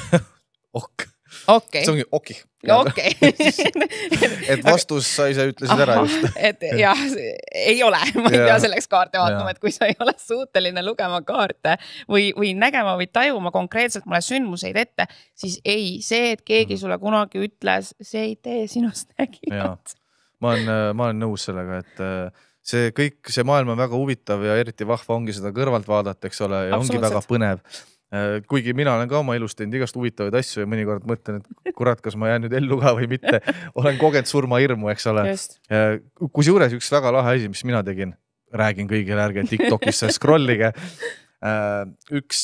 Okay. See ongi oki. Okay. Et vastus sa ise ütlesid ära just. Et jah, ei ole. Ma ei pea selleks kaarte vaatama, et kui sa ei ole suuteline lugema kaarte või nägema või tajuma konkreetselt mulle sündmuseid ette, siis ei, see, et keegi sulle kunagi ütles, see ei tee sinust nägijat. Ma olen nõus sellega, et see maailm on väga huvitav ja eriti vahva ongi seda kõrvalt vaadata, eks ole, ja ongi väga põnev. Kuigi mina olen ka oma elus teinud igast huvitavaid asju ja mõnikord mõtlen, et kurat, kas ma jään nüüd ellu ka või mitte. Olen kogenud surmahirmu, eks ole. Kusjuures üks väga lahe asi, mis mina tegin, räägin kõigile ärge TikTokisse scrollige. Üks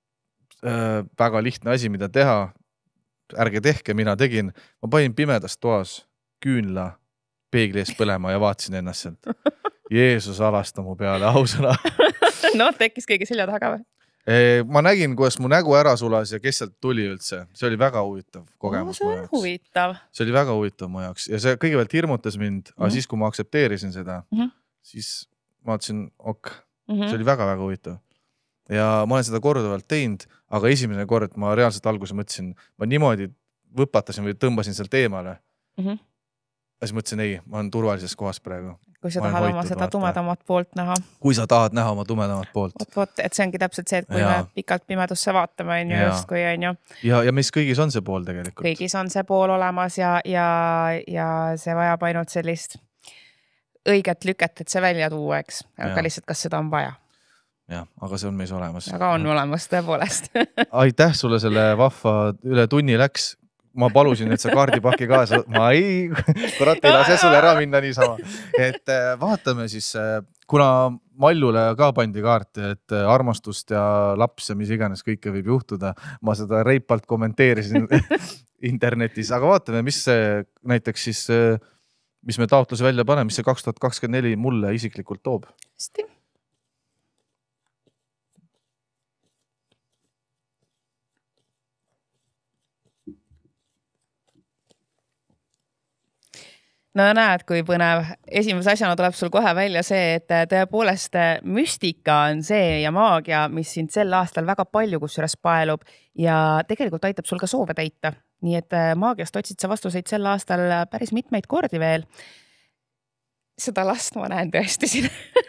väga lihtne asi, mida teha, ärge tehke, mina tegin. Ma panin pimedas toas küünla peegli ees põlema ja vaatasin ennast sealt. Jeesus alasta mu peale, ausõna. No, tekkis keegi selja taha ka või? Ma nägin, kuidas mu nägu ära sulas ja kes sealt tuli üldse. See oli väga huvitav kogemus mu jaoks. See oli väga huvitav mu jaoks. Ja see kõigepealt hirmutas mind, aga siis, kui ma aktsepteerisin seda, siis ma vaatasin, see oli väga-väga huvitav. Ja ma olen seda korduvalt teinud, aga esimene kord ma reaalselt alguses mõtlesin, ma niimoodi võpatasin või tõmbasin sealt eemale. Ja siis mõtlesin, ei, ma olen turvalises kohas praegu. Kui sa tahad oma seda tumedamat poolt näha. Kui sa tahad näha oma tumedamat poolt. Et see ongi täpselt see, et kui me pikalt pimedusse vaatame, just kui on ju. Ja mis kõigis on see pool tegelikult? Kõigis on see pool olemas ja see vajab ainult sellist õiget lüket, et see välja tuua, eks. Aga lihtsalt, kas seda on vaja? Jah, aga see on meis olemas. Aga on olemas tõepoolest. Aitäh sulle selle vahva üle tunni läks. Ma palusin, et sa kaardipaki kaasa, ma ei lase sulle ära minna niisama. Et vaatame siis, kuna Mallule ka pandi kaarti, et armastust ja laps ja mis iganes kõike võib juhtuda, ma seda reipalt kommenteerisin internetis, aga vaatame, mis see näiteks siis, mis me taotluse välja paneme, mis see 2024 mulle isiklikult toob. Hästi. No näed, kui põnev. Esimese asjana tuleb sul kohe välja see, et tõepoolest müstika on see ja maagia, mis sind sel aastal väga palju kusjuures paelub ja tegelikult aitab sul ka soove täita. Nii et maagiast otsid sa vastuseid sel aastal päris mitmeid kordi veel. Seda last ma näen tõesti siin.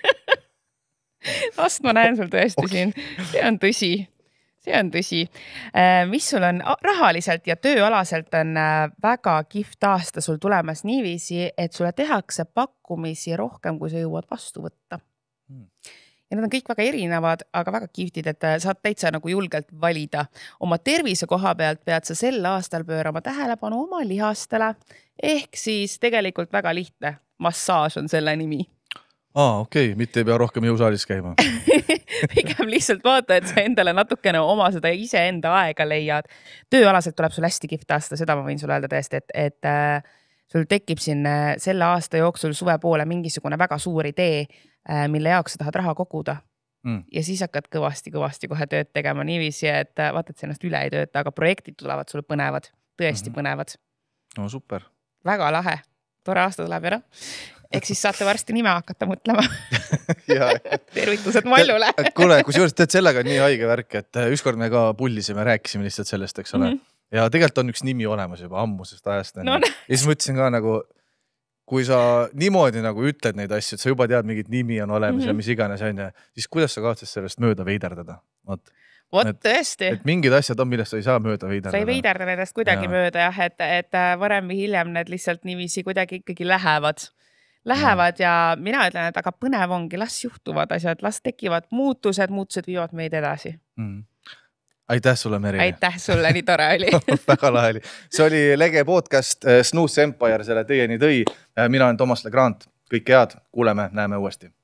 Last ma näen sul tõesti siin. See on tõsi. See on tõsi. Mis sul on rahaliselt ja tööalaselt on väga kihvt aasta sul tulemas niiviisi, et sulle tehakse pakkumisi rohkem, kui sa jõuad vastu võtta. Ja need on kõik väga erinevad, aga väga kihvtid, et saad täitsa nagu julgelt valida. Oma tervise koha pealt pead sa sel aastal pöörama tähelepanu oma lihastele, ehk siis tegelikult väga lihtne. Massaaž on selle nimi. Okei, mitte ei pea rohkem jõusaalis käima. Pigem lihtsalt vaata, et sa endale natukene oma seda iseenda aega leiad. Tööalaselt tuleb sul hästi kihvt aasta, seda ma võin sulle öelda tõesti, et sul tekib siin selle aasta jooksul suve poole mingisugune väga suur idee, mille jaoks sa tahad raha koguda. Ja siis hakkad kõvasti kohe tööd tegema niiviisi, et vaata, et see ennast üle ei tööta, aga projektid tulevad sulle põnevad, tõesti põnevad. No super. Väga lahe. Tore aasta tuleb ära. Ehk siis saate varsti nime hakata mõtlema. Tervitused Maljule. Kuule, kui juures teed sellega nii haige värk, et ükskord me ka pullisime, rääkisime lihtsalt sellest, eks ole. Ja tegelikult on üks nimi olemas juba ammusest ajast. Ja siis mõtlesin ka nagu, kui sa niimoodi nagu ütled neid asju, et sa juba tead, mingit nimi on olemas ja mis iganes on, siis kuidas sa kavatses sellest mööda veiderdada? Vot tõesti. Et mingid asjad on, millest sa ei saa mööda veiderdada. Sa ei veiderda nendest kuidagi mööda, jah, et varem või hiljem need lihtsalt niiviisi kuidagi ikkagi lähevad ja mina ütlen, et aga põnev ongi, las juhtuvad asjad, las tekivad muutused viivad meid edasi. Aitäh sulle, Meri. Aitäh sulle, nii tore oli. Väga lahe oli. See oli Lege podcast, Snooze Empire selle teieni tõi. Mina olen Toomas Legrand. Kõik head, kuuleme, näeme uuesti.